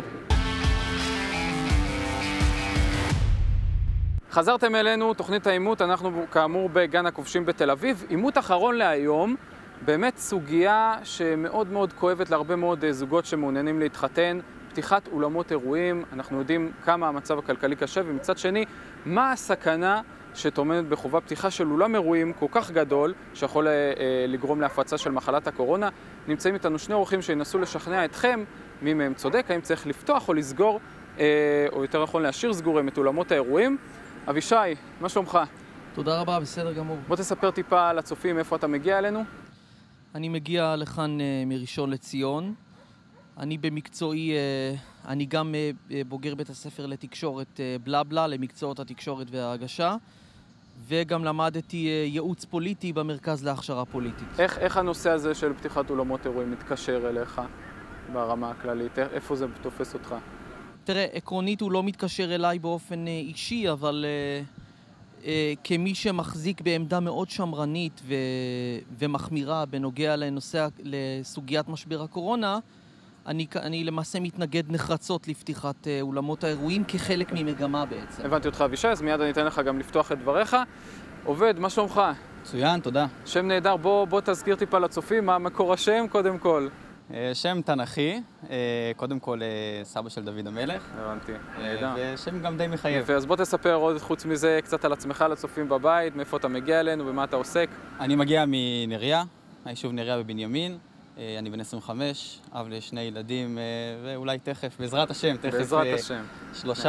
חזרתם אלינו, תוכנית העימות, אנחנו כאמור בגן הכובשים בתל אביב. עימות אחרון להיום, באמת סוגיה שמאוד מאוד כואבת להרבה מאוד זוגות שמעוניינים להתחתן, פתיחת אולמות אירועים. אנחנו יודעים כמה המצב הכלכלי קשה, ומצד שני, מה הסכנה שטומנת בחובה פתיחה של אולם אירועים כל כך גדול, שיכול אה, לגרום להפצה של מחלת הקורונה. נמצאים איתנו שני אורחים שינסו לשכנע אתכם מי מהם צודק, האם צריך לפתוח או לסגור, אה, או יותר נכון להשאיר סגורים את אולמות האירועים. אבישי, מה שלומך? תודה רבה, בסדר גמור. בוא תספר טיפה לצופים איפה אתה מגיע אלינו. אני מגיע לכאן uh, מראשון לציון. אני במקצועי, uh, אני גם uh, בוגר בית הספר לתקשורת uh, בלבלה, למקצועות התקשורת וההגשה, וגם למדתי uh, ייעוץ פוליטי במרכז להכשרה פוליטית. איך, איך הנושא הזה של פתיחת אולמות אירועים מתקשר אליך ברמה הכללית? איפה זה תופס אותך? תראה, עקרונית הוא לא מתקשר אליי באופן uh, אישי, אבל... Uh, Uh, כמי שמחזיק בעמדה מאוד שמרנית ו... ומחמירה בנוגע לנושא, לסוגיית משבר הקורונה, אני, אני למעשה מתנגד נחרצות לפתיחת uh, אולמות האירועים כחלק ממגמה בעצם. הבנתי אותך אבישי, אז מיד אני אתן לך גם לפתוח את דבריך. עובד, מה שלומך? מצוין, תודה. שם נהדר, בוא, בוא תזכיר טיפה לצופים, מה מקור השם קודם כל? שם תנכי, קודם כל סבא של דוד המלך. הבנתי, נהדר. ושם גם די מחייב. יפה, אז בוא תספר עוד חוץ מזה קצת על עצמך לצופים בבית, מאיפה אתה מגיע אלינו, במה אתה עוסק. אני מגיע מנריה, היישוב נריה בבנימין. אני בן עשרים וחמש, אב לשני ילדים, ואולי תכף, בעזרת השם, תכף בעזרת השם. שלושה.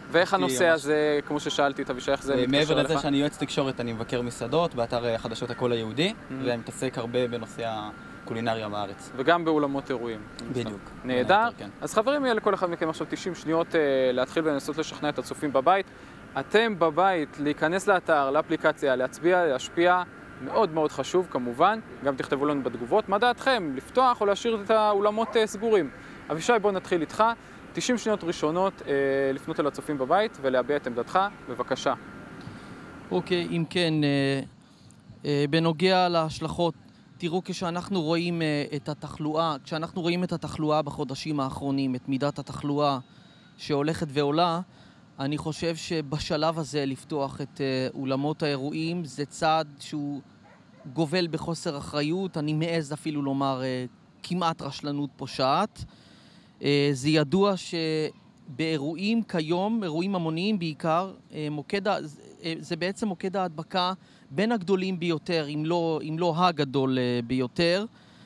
ואיך הנושא הזה, כמו ששאלתי את אבישי, איך זה מתקשר אליך? מעבר לזה שאני יועץ תקשורת, אני מבקר מסעדות באתר חדשות הקול היהודי, ואני מתעסק הרבה בנושא הקולינריה בארץ. וגם באולמות אירועים. בדיוק. נהדר. אז חברים, יהיה לכל אחד מכם עכשיו תשעים שניות להתחיל ולנסות לשכנע את הצופים בבית. אתם בבית, להיכנס לאתר, לאפליקציה, להצביע, להשפיע, מאוד מאוד חשוב כמובן. גם תכתבו לנו בתגובות. מה דעתכם? לפתוח או להשאיר את האולמות סגורים? אבישי, בוא נתחיל איתך. תשעים שניות ראשונות אה, לפנות אל הצופים בבית ולהביע את עמדתך. בבקשה. אוקיי, אם כן, אה, אה, בנוגע להשלכות, תראו, כשאנחנו רואים אה, את התחלואה, כשאנחנו רואים את התחלואה בחודשים האחרונים, את מידת התחלואה שהולכת ועולה, אני חושב שבשלב הזה לפתוח את אה, אולמות האירועים זה צעד שהוא גובל בחוסר אחריות, אני מעז אפילו לומר אה, כמעט רשלנות פושעת. זה ידוע שבאירועים כיום, אירועים המוניים בעיקר, מוקד, זה בעצם מוקד ההדבקה בין הגדולים ביותר, אם לא, אם לא הגדול ביותר.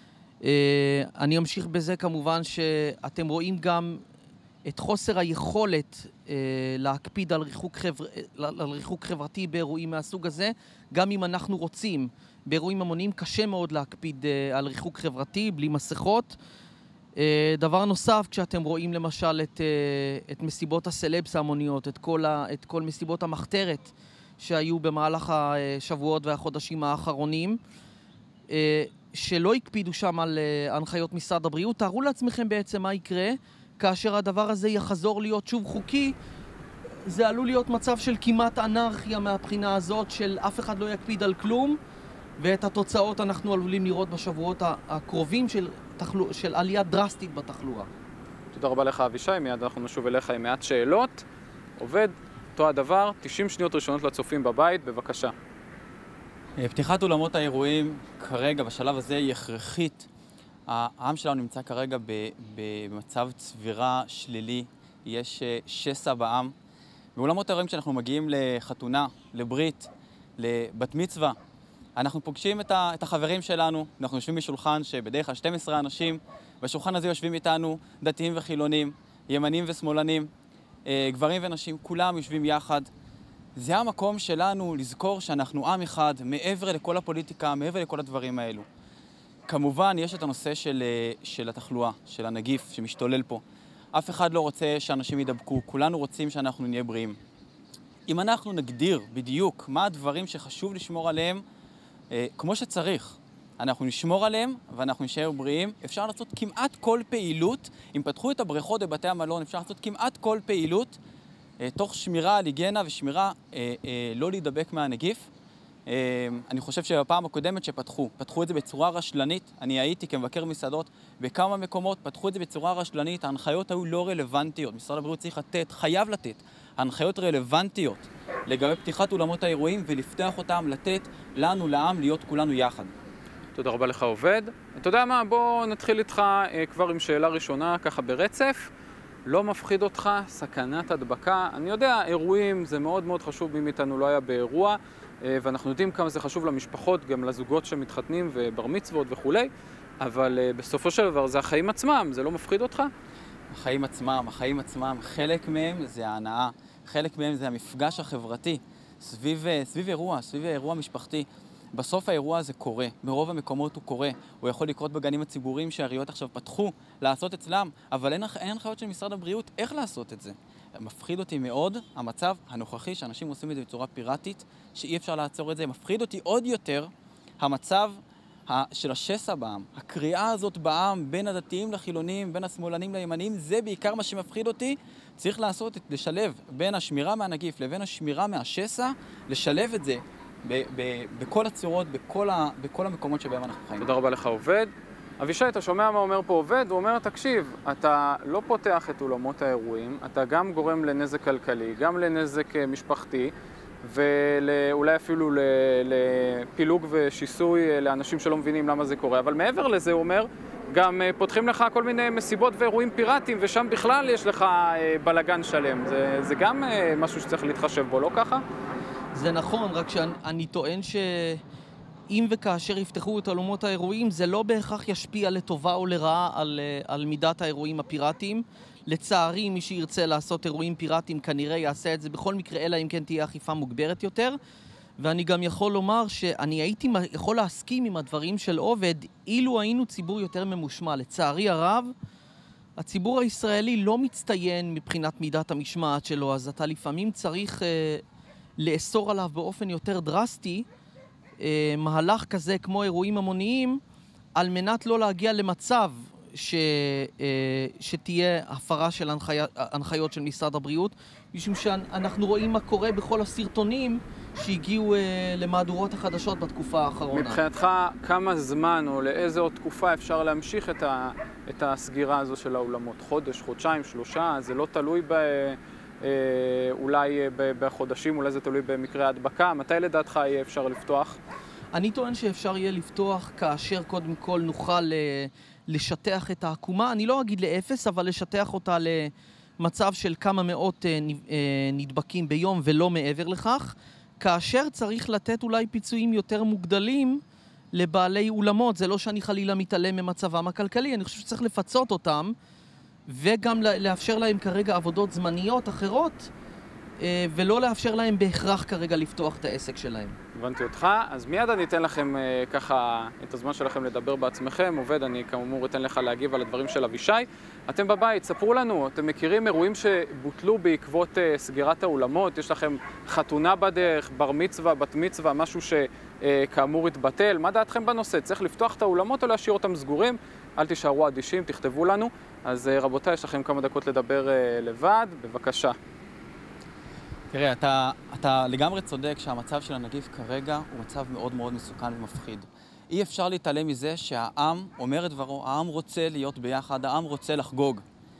אני אמשיך בזה כמובן שאתם רואים גם את חוסר היכולת להקפיד על ריחוק, חבר... על ריחוק חברתי באירועים מהסוג הזה, גם אם אנחנו רוצים. באירועים המוניים קשה מאוד להקפיד על ריחוק חברתי בלי מסכות. דבר נוסף, כשאתם רואים למשל את, את מסיבות הסלבס ההמוניות, את כל, ה, את כל מסיבות המחתרת שהיו במהלך השבועות והחודשים האחרונים, שלא הקפידו שם על הנחיות משרד הבריאות, תארו לעצמכם בעצם מה יקרה כאשר הדבר הזה יחזור להיות שוב חוקי. זה עלול להיות מצב של כמעט אנרכיה מהבחינה הזאת, של אף אחד לא יקפיד על כלום, ואת התוצאות אנחנו עלולים לראות בשבועות הקרובים של, תחלו, של עלייה דרסטית בתחלואה. תודה רבה לך אבישי, מיד אנחנו נשוב אליך עם מעט שאלות. עובד, אותו הדבר, תשעים שניות ראשונות לצופים בבית, בבקשה. פתיחת אולמות האירועים כרגע, בשלב הזה, היא הכרחית. העם שלנו נמצא כרגע במצב צבירה שלילי, יש שסע בעם. באולמות האירועים כשאנחנו מגיעים לחתונה, לברית, לבת מצווה, אנחנו פוגשים את, ה, את החברים שלנו, אנחנו יושבים בשולחן שבדרך כלל שנים עשר אנשים, בשולחן הזה יושבים איתנו דתיים וחילונים, ימנים ושמאלנים, גברים ונשים, כולם יושבים יחד. זה המקום שלנו לזכור שאנחנו עם אחד, מעבר לכל הפוליטיקה, מעבר לכל הדברים האלו. כמובן, יש את הנושא של, של התחלואה, של הנגיף שמשתולל פה. אף אחד לא רוצה שאנשים ידבקו, כולנו רוצים שאנחנו נהיה בריאים. אם אנחנו נגדיר בדיוק מה הדברים שחשוב לשמור עליהם, כמו שצריך, אנחנו נשמור עליהם ואנחנו נשאר בריאים. אפשר לעשות כמעט כל פעילות, אם פתחו את הבריכות בבתי המלון, אפשר לעשות כמעט כל פעילות, תוך שמירה על היגיינה ושמירה לא להידבק מהנגיף. אני חושב שבפעם הקודמת שפתחו, פתחו את זה בצורה רשלנית. אני הייתי כמבקר מסעדות בכמה מקומות, פתחו את זה בצורה רשלנית, ההנחיות היו לא רלוונטיות. משרד הבריאות צריך לתת, חייב לתת, ההנחיות רלוונטיות לגבי פתיחת אולמות האירועים ולפתח אותם, לתת לנו, לעם, להיות כולנו יחד. תודה רבה לך עובד. אתה יודע מה, בוא נתחיל איתך אה, כבר עם שאלה ראשונה, ככה ברצף. לא מפחיד אותך סכנת הדבקה? אני יודע, אירועים זה מאוד מאוד חשוב, מי מאיתנו לא היה באירוע, אה, ואנחנו יודעים כמה זה חשוב למשפחות, גם לזוגות שמתחתנים ובר מצוות וכולי, אבל אה, בסופו של דבר זה החיים עצמם, זה לא מפחיד אותך? החיים עצמם, החיים עצמם, חלק מהם זה ההנאה, חלק מהם זה המפגש החברתי, סביב, סביב אירוע, סביב אירוע משפחתי. בסוף האירוע הזה קורה, ברוב המקומות הוא קורה, הוא יכול לקרות בגנים הציבוריים שהעיריות עכשיו פתחו לעשות אצלם, אבל אין, אין הנחיות של משרד הבריאות איך לעשות את זה. מפחיד אותי מאוד המצב הנוכחי שאנשים עושים את זה בצורה פיראטית, שאי אפשר לעצור את זה. מפחיד אותי עוד יותר המצב של השסע בעם, הקריאה הזאת בעם בין הדתיים לחילונים, בין השמאלנים לימנים, זה בעיקר מה שמפחיד אותי. צריך לעשות, לשלב בין השמירה מהנגיף לבין השמירה מהשסע, לשלב את זה ב- ב- בכל הצורות, בכל, ה- בכל המקומות שבהם אנחנו חיים. תודה רבה לך עובד. אבישי, אתה שומע מה אומר פה עובד? הוא אומר, תקשיב, אתה לא פותח את אולמות האירועים, אתה גם גורם לנזק כלכלי, גם לנזק משפחתי, ואולי אפילו לפילוג ושיסוי לאנשים שלא מבינים למה זה קורה. אבל מעבר לזה, הוא אומר, גם פותחים לך כל מיני מסיבות ואירועים פיראטיים, ושם בכלל יש לך בלגן שלם. זה, זה גם משהו שצריך להתחשב בו, לא ככה? זה נכון, רק שאני טוען שאם וכאשר יפתחו את אולמות האירועים, זה לא בהכרח ישפיע לטובה או לרעה על, על מידת האירועים הפיראטיים. לצערי, מי שירצה לעשות אירועים פיראטיים כנראה יעשה את זה בכל מקרה, אלא אם כן תהיה אכיפה מוגברת יותר. ואני גם יכול לומר שאני הייתי יכול להסכים עם הדברים של עובד, אילו היינו ציבור יותר ממושמע. לצערי הרב, הציבור הישראלי לא מצטיין מבחינת מידת המשמעת שלו, אז אתה לפעמים צריך אה, לאסור עליו באופן יותר דרסטי, אה, מהלך כזה כמו אירועים המוניים, על מנת לא להגיע למצב ש, אה, שתהיה הפרה של הנחי, הנחיות של משרד הבריאות, משום שאנחנו רואים מה קורה בכל הסרטונים שהגיעו אה, למהדורות החדשות בתקופה האחרונה. מבחינתך, כמה זמן או לאיזו עוד תקופה אפשר להמשיך את, ה, את הסגירה הזו של האולמות? חודש, חודשיים, שלושה? זה לא תלוי ב, אה, אולי ב, בחודשים, אולי זה תלוי במקרה ההדבקה. מתי לדעתך יהיה אפשר לפתוח? אני טוען שאפשר יהיה לפתוח כאשר קודם כל נוכל אה, לשטח את העקומה. אני לא אגיד לאפס, אבל לשטח אותה למצב של כמה מאות אה, נדבקים ביום ולא מעבר לכך. כאשר צריך לתת אולי פיצויים יותר מוגדלים לבעלי אולמות. זה לא שאני חלילה מתעלם ממצבם הכלכלי, אני חושב שצריך לפצות אותם, וגם לאפשר להם כרגע עבודות זמניות אחרות, ולא לאפשר להם בהכרח כרגע לפתוח את העסק שלהם. הבנתי אותך, אז מיד אני אתן לכם ככה את הזמן שלכם לדבר בעצמכם. עובד, אני כאמור אתן לך להגיב על הדברים של אבישי. אתם בבית, ספרו לנו, אתם מכירים אירועים שבוטלו בעקבות סגירת האולמות? יש לכם חתונה בדרך, בר מצווה, בת מצווה, משהו שכאמור התבטל? מה דעתכם בנושא? צריך לפתוח את האולמות או להשאיר אותם סגורים? אל תישארו אדישים, תכתבו לנו. אז רבותיי, יש לכם כמה דקות לדבר לבד, בבקשה. תראה, אתה, אתה לגמרי צודק שהמצב של הנגיף כרגע הוא מצב מאוד מאוד מסוכן ומפחיד. אי אפשר להתעלם מזה שהעם אומר את דברו, העם רוצה להיות ביחד, העם רוצה לחגוג.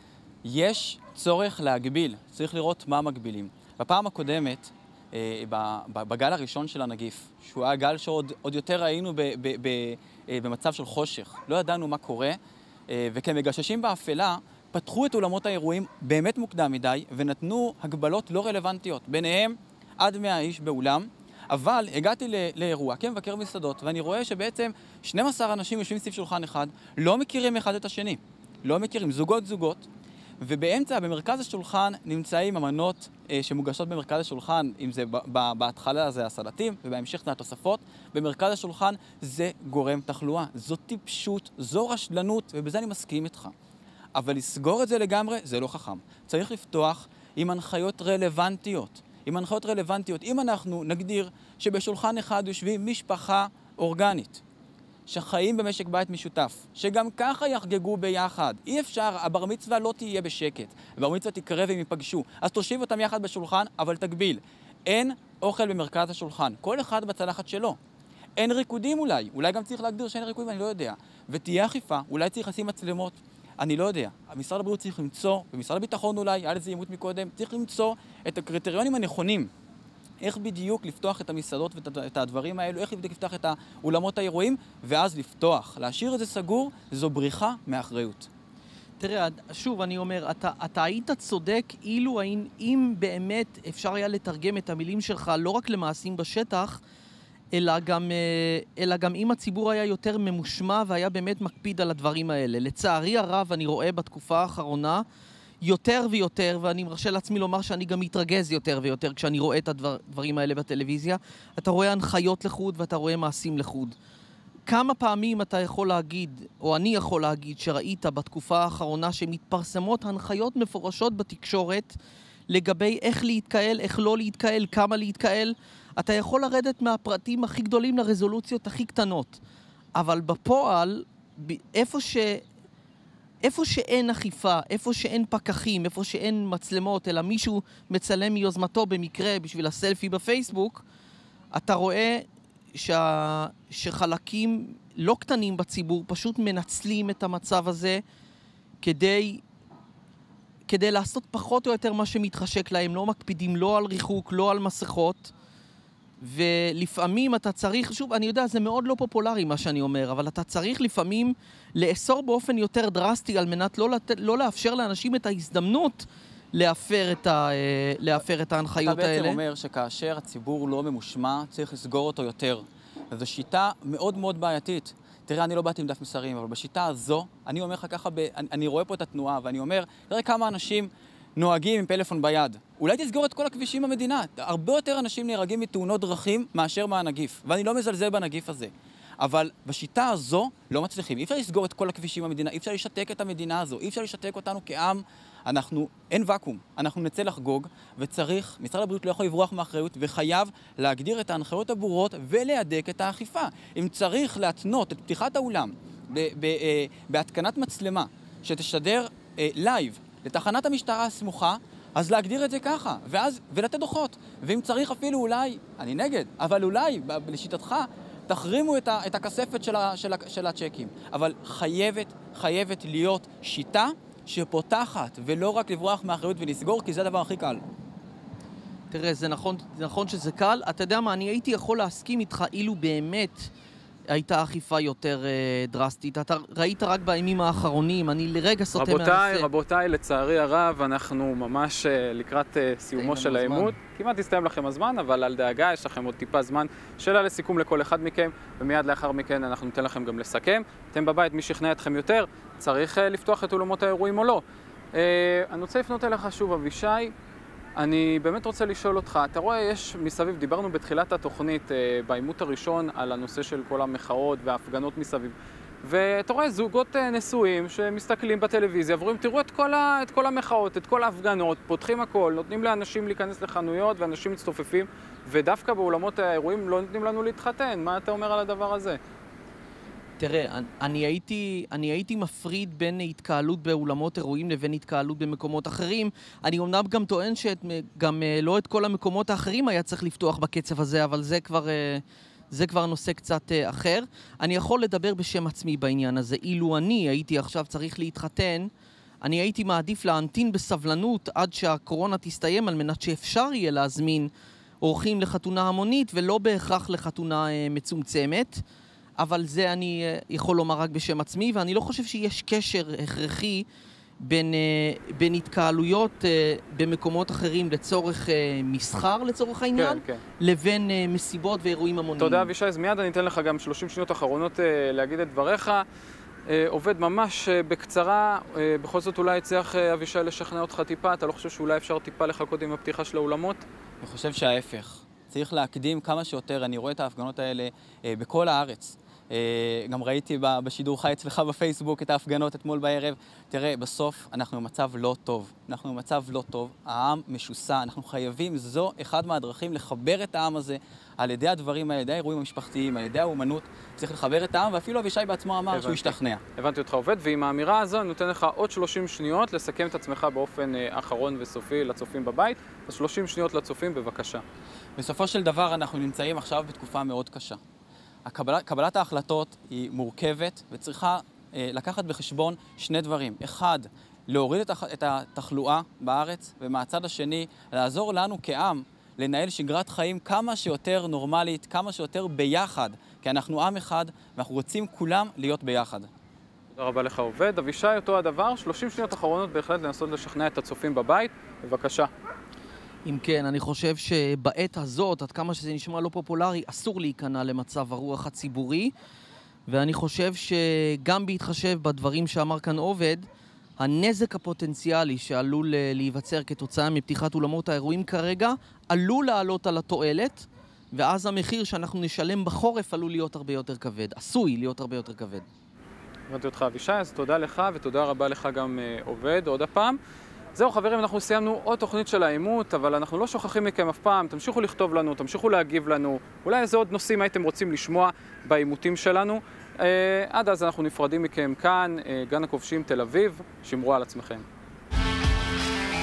יש צורך להגביל, צריך לראות מה מגבילים. בפעם הקודמת, אה, בגל הראשון של הנגיף, שהוא היה גל שעוד עוד יותר היינו ב, ב, ב, אה, במצב של חושך, לא ידענו מה קורה, אה, וכמגששים באפלה, פתחו את אולמות האירועים באמת מוקדם מדי, ונתנו הגבלות לא רלוונטיות. ביניהם, עד מאה איש באולם, אבל הגעתי לאירוע כמבקר מסעדות, ואני רואה שבעצם שנים עשר אנשים יושבים סביב שולחן אחד, לא מכירים אחד את השני. לא מכירים, זוגות זוגות, ובאמצע, במרכז השולחן, נמצאים המנות אה, שמוגשות במרכז השולחן, אם זה בהתחלה זה הסלטים, ובהמשך זה התוספות. במרכז השולחן זה גורם תחלואה. זו טיפשות, זו רשלנות, ובזה אני מסכים איתך. אבל לסגור את זה לגמרי, זה לא חכם. צריך לפתוח עם הנחיות רלוונטיות. עם הנחיות רלוונטיות. אם אנחנו נגדיר שבשולחן אחד יושבים משפחה אורגנית, שחיים במשק בית משותף, שגם ככה יחגגו ביחד. אי אפשר, הבר מצווה לא תהיה בשקט. הבר מצווה תקרא והם ייפגשו. אז תושיב אותם יחד בשולחן, אבל תגביל. אין אוכל במרכז השולחן. כל אחד בצלחת שלו. אין ריקודים אולי. אולי גם צריך להגדיר שאין ריקודים, אני לא יודע. ותהיה אכיפה, אולי צריך לשים מצלמות. אני לא יודע. משרד הבריאות צריך למצוא, ומשרד הביטחון אולי, היה לזה ימות מקודם, צריך למצוא את הקריטריונים הנכונים. איך בדיוק לפתוח את המסעדות ואת הדברים האלו, איך בדיוק לפתוח את האולמות האירועים, ואז לפתוח. להשאיר את זה סגור, זו בריחה מאחריות. תראה, שוב אני אומר, אתה, אתה היית צודק אילו אם באמת אפשר היה לתרגם את המילים שלך לא רק למעשים בשטח, אלא גם, אלא גם אם הציבור היה יותר ממושמע והיה באמת מקפיד על הדברים האלה. לצערי הרב, אני רואה בתקופה האחרונה יותר ויותר, ואני מרשה לעצמי לומר שאני גם מתרגז יותר ויותר כשאני רואה את הדברים האלה בטלוויזיה. אתה רואה הנחיות לחוד ואתה רואה מעשים לחוד. כמה פעמים אתה יכול להגיד, או אני יכול להגיד, שראית בתקופה האחרונה שמתפרסמות הנחיות מפורשות בתקשורת לגבי איך להתקהל, איך לא להתקהל, כמה להתקהל. אתה יכול לרדת מהפרטים הכי גדולים לרזולוציות הכי קטנות. אבל בפועל, איפה ש... איפה שאין אכיפה, איפה שאין פקחים, איפה שאין מצלמות, אלא מישהו מצלם מיוזמתו במקרה בשביל הסלפי בפייסבוק, אתה רואה שה... שחלקים לא קטנים בציבור פשוט מנצלים את המצב הזה כדי... כדי לעשות פחות או יותר מה שמתחשק להם, לא מקפידים לא על ריחוק, לא על מסכות, ולפעמים אתה צריך, שוב, אני יודע, זה מאוד לא פופולרי מה שאני אומר, אבל אתה צריך לפעמים לאסור באופן יותר דרסטי על מנת לא, לת... לא לאפשר לאנשים את ההזדמנות להפר את, ה... להפר את ההנחיות האלה. אתה בעצם אומר שכאשר הציבור לא ממושמע, צריך לסגור אותו יותר. זו שיטה מאוד מאוד בעייתית. תראה, אני לא באתי עם דף מסרים, אבל בשיטה הזו, אני אומר לך ככה, ב... אני, אני רואה פה את התנועה, ואני אומר, תראה כמה אנשים נוהגים עם פלאפון ביד. אולי תסגור את כל הכבישים במדינה. הרבה יותר אנשים נהרגים מתאונות דרכים מאשר מהנגיף, ואני לא מזלזל בנגיף הזה. אבל בשיטה הזו לא מצליחים. אי אפשר לסגור את כל הכבישים במדינה, אי אפשר לשתק את המדינה הזו, אי אפשר לשתק אותנו כעם. אנחנו, אין וקום, אנחנו נצא לחגוג, וצריך, משרד הבריאות לא יכול לברוח מאחריות, וחייב להגדיר את ההנחיות הברורות ולהדק את האכיפה. אם צריך להתנות את פתיחת האולם ב- ב- אה, בהתקנת מצלמה שתשדר אה, לייב לתחנת המשטרה הסמוכה, אז להגדיר את זה ככה, ואז, ולתת דוחות. ואם צריך אפילו אולי, אני נגד, אבל אולי, לשיטתך, תחרימו את, ה, את הכספת של, ה, של, ה, של הצ'קים. אבל חייבת, חייבת להיות שיטה שפותחת, ולא רק לברוח מאחריות ולסגור, כי זה הדבר הכי קל. תראה, זה נכון, זה נכון שזה קל. אתה יודע מה, אני הייתי יכול להסכים איתך אילו באמת הייתה אכיפה יותר uh, דרסטית. אתה ראית רק בימים האחרונים, אני לרגע סוטה מהנושא. רבותיי, רבותיי, לצערי הרב, אנחנו ממש uh, לקראת uh, סיומו של העימות. כמעט הסתיים לכם הזמן, אבל על דאגה, יש לכם עוד טיפה זמן. שאלה לסיכום לכל אחד מכם, ומיד לאחר מכן אנחנו ניתן לכם גם לסכם. אתם בבית, מי שכנע אתכם יותר, צריך uh, לפתוח את אולמות האירועים או לא. Uh, אני רוצה לפנות אליך שוב, אבישי. אני באמת רוצה לשאול אותך, אתה רואה, יש מסביב, דיברנו בתחילת התוכנית, אה, בעימות הראשון, על הנושא של כל המחאות וההפגנות מסביב. ואתה רואה זוגות אה, נשואים שמסתכלים בטלוויזיה, ורואים, תראו את כל, ה, את כל המחאות, את כל ההפגנות, פותחים הכל, נותנים לאנשים להיכנס לחנויות, ואנשים מצטופפים, ודווקא באולמות האירועים לא נותנים לנו להתחתן. מה אתה אומר על הדבר הזה? תראה, אני הייתי, אני הייתי מפריד בין התקהלות באולמות אירועים לבין התקהלות במקומות אחרים. אני אומנם גם טוען שגם לא את כל המקומות האחרים היה צריך לפתוח בקצב הזה, אבל זה כבר, זה כבר נושא קצת אחר. אני יכול לדבר בשם עצמי בעניין הזה. אילו אני הייתי עכשיו צריך להתחתן, אני הייתי מעדיף להמתין בסבלנות עד שהקורונה תסתיים, על מנת שאפשר יהיה להזמין אורחים לחתונה המונית ולא בהכרח לחתונה מצומצמת. אבל זה אני יכול לומר רק בשם עצמי, ואני לא חושב שיש קשר הכרחי בין, בין התקהלויות במקומות אחרים לצורך מסחר, לצורך העניין, כן, כן. לבין מסיבות ואירועים המוניים. תודה, אבישי. אז מיד אני אתן לך גם שלושים שניות אחרונות להגיד את דבריך. עובד ממש בקצרה, בכל זאת אולי הצליח אבישי לשכנע אותך טיפה, אתה לא חושב שאולי אפשר טיפה לחכות עם הפתיחה של האולמות? אני חושב שההפך. צריך להקדים כמה שיותר, אני רואה את ההפגנות האלה בכל הארץ. גם ראיתי בשידור חי אצלך בפייסבוק את ההפגנות אתמול בערב. תראה, בסוף אנחנו במצב לא טוב. אנחנו במצב לא טוב, העם משוסע, אנחנו חייבים, זו אחד מהדרכים לחבר את העם הזה על ידי הדברים, על ידי האירועים המשפחתיים, על ידי האומנות. צריך לחבר את העם, ואפילו אבישי בעצמו אמר שהוא ישתכנע. הבנתי אותך עובד, ועם האמירה הזו אני נותן לך עוד שלושים שניות לסכם את עצמך באופן אחרון וסופי לצופים בבית. אז שלושים שניות לצופים, בבקשה. בסופו של דבר אנחנו נמצאים עכשיו בתקופה מאוד קשה. הקבלת, קבלת ההחלטות היא מורכבת וצריכה אה, לקחת בחשבון שני דברים. אחד, להוריד את, את התחלואה בארץ, ומהצד השני, לעזור לנו כעם לנהל שגרת חיים כמה שיותר נורמלית, כמה שיותר ביחד, כי אנחנו עם אחד ואנחנו רוצים כולם להיות ביחד. תודה רבה לך עובד. אבישי, אותו הדבר, שלושים שניות אחרונות בהחלט לנסות לשכנע את הצופים בבית. בבקשה. אם כן, אני חושב שבעת הזאת, עד כמה שזה נשמע לא פופולרי, אסור להיכנע למצב הרוח הציבורי, ואני חושב שגם בהתחשב בדברים שאמר כאן עובד, הנזק הפוטנציאלי שעלול להיווצר כתוצאה מפתיחת אולמות האירועים כרגע, עלול לעלות על התועלת, ואז המחיר שאנחנו נשלם בחורף עלול להיות הרבה יותר כבד, עשוי להיות הרבה יותר כבד. הבנתי אותך אבישי, אז תודה לך ותודה רבה לך גם עובד, עוד הפעם. זהו חברים, אנחנו סיימנו עוד תוכנית של העימות, אבל אנחנו לא שוכחים מכם אף פעם, תמשיכו לכתוב לנו, תמשיכו להגיב לנו, אולי איזה עוד נושאים הייתם רוצים לשמוע בעימותים שלנו. אה, עד אז אנחנו נפרדים מכם כאן, אה, גן הכובשים תל אביב, שמרו על עצמכם.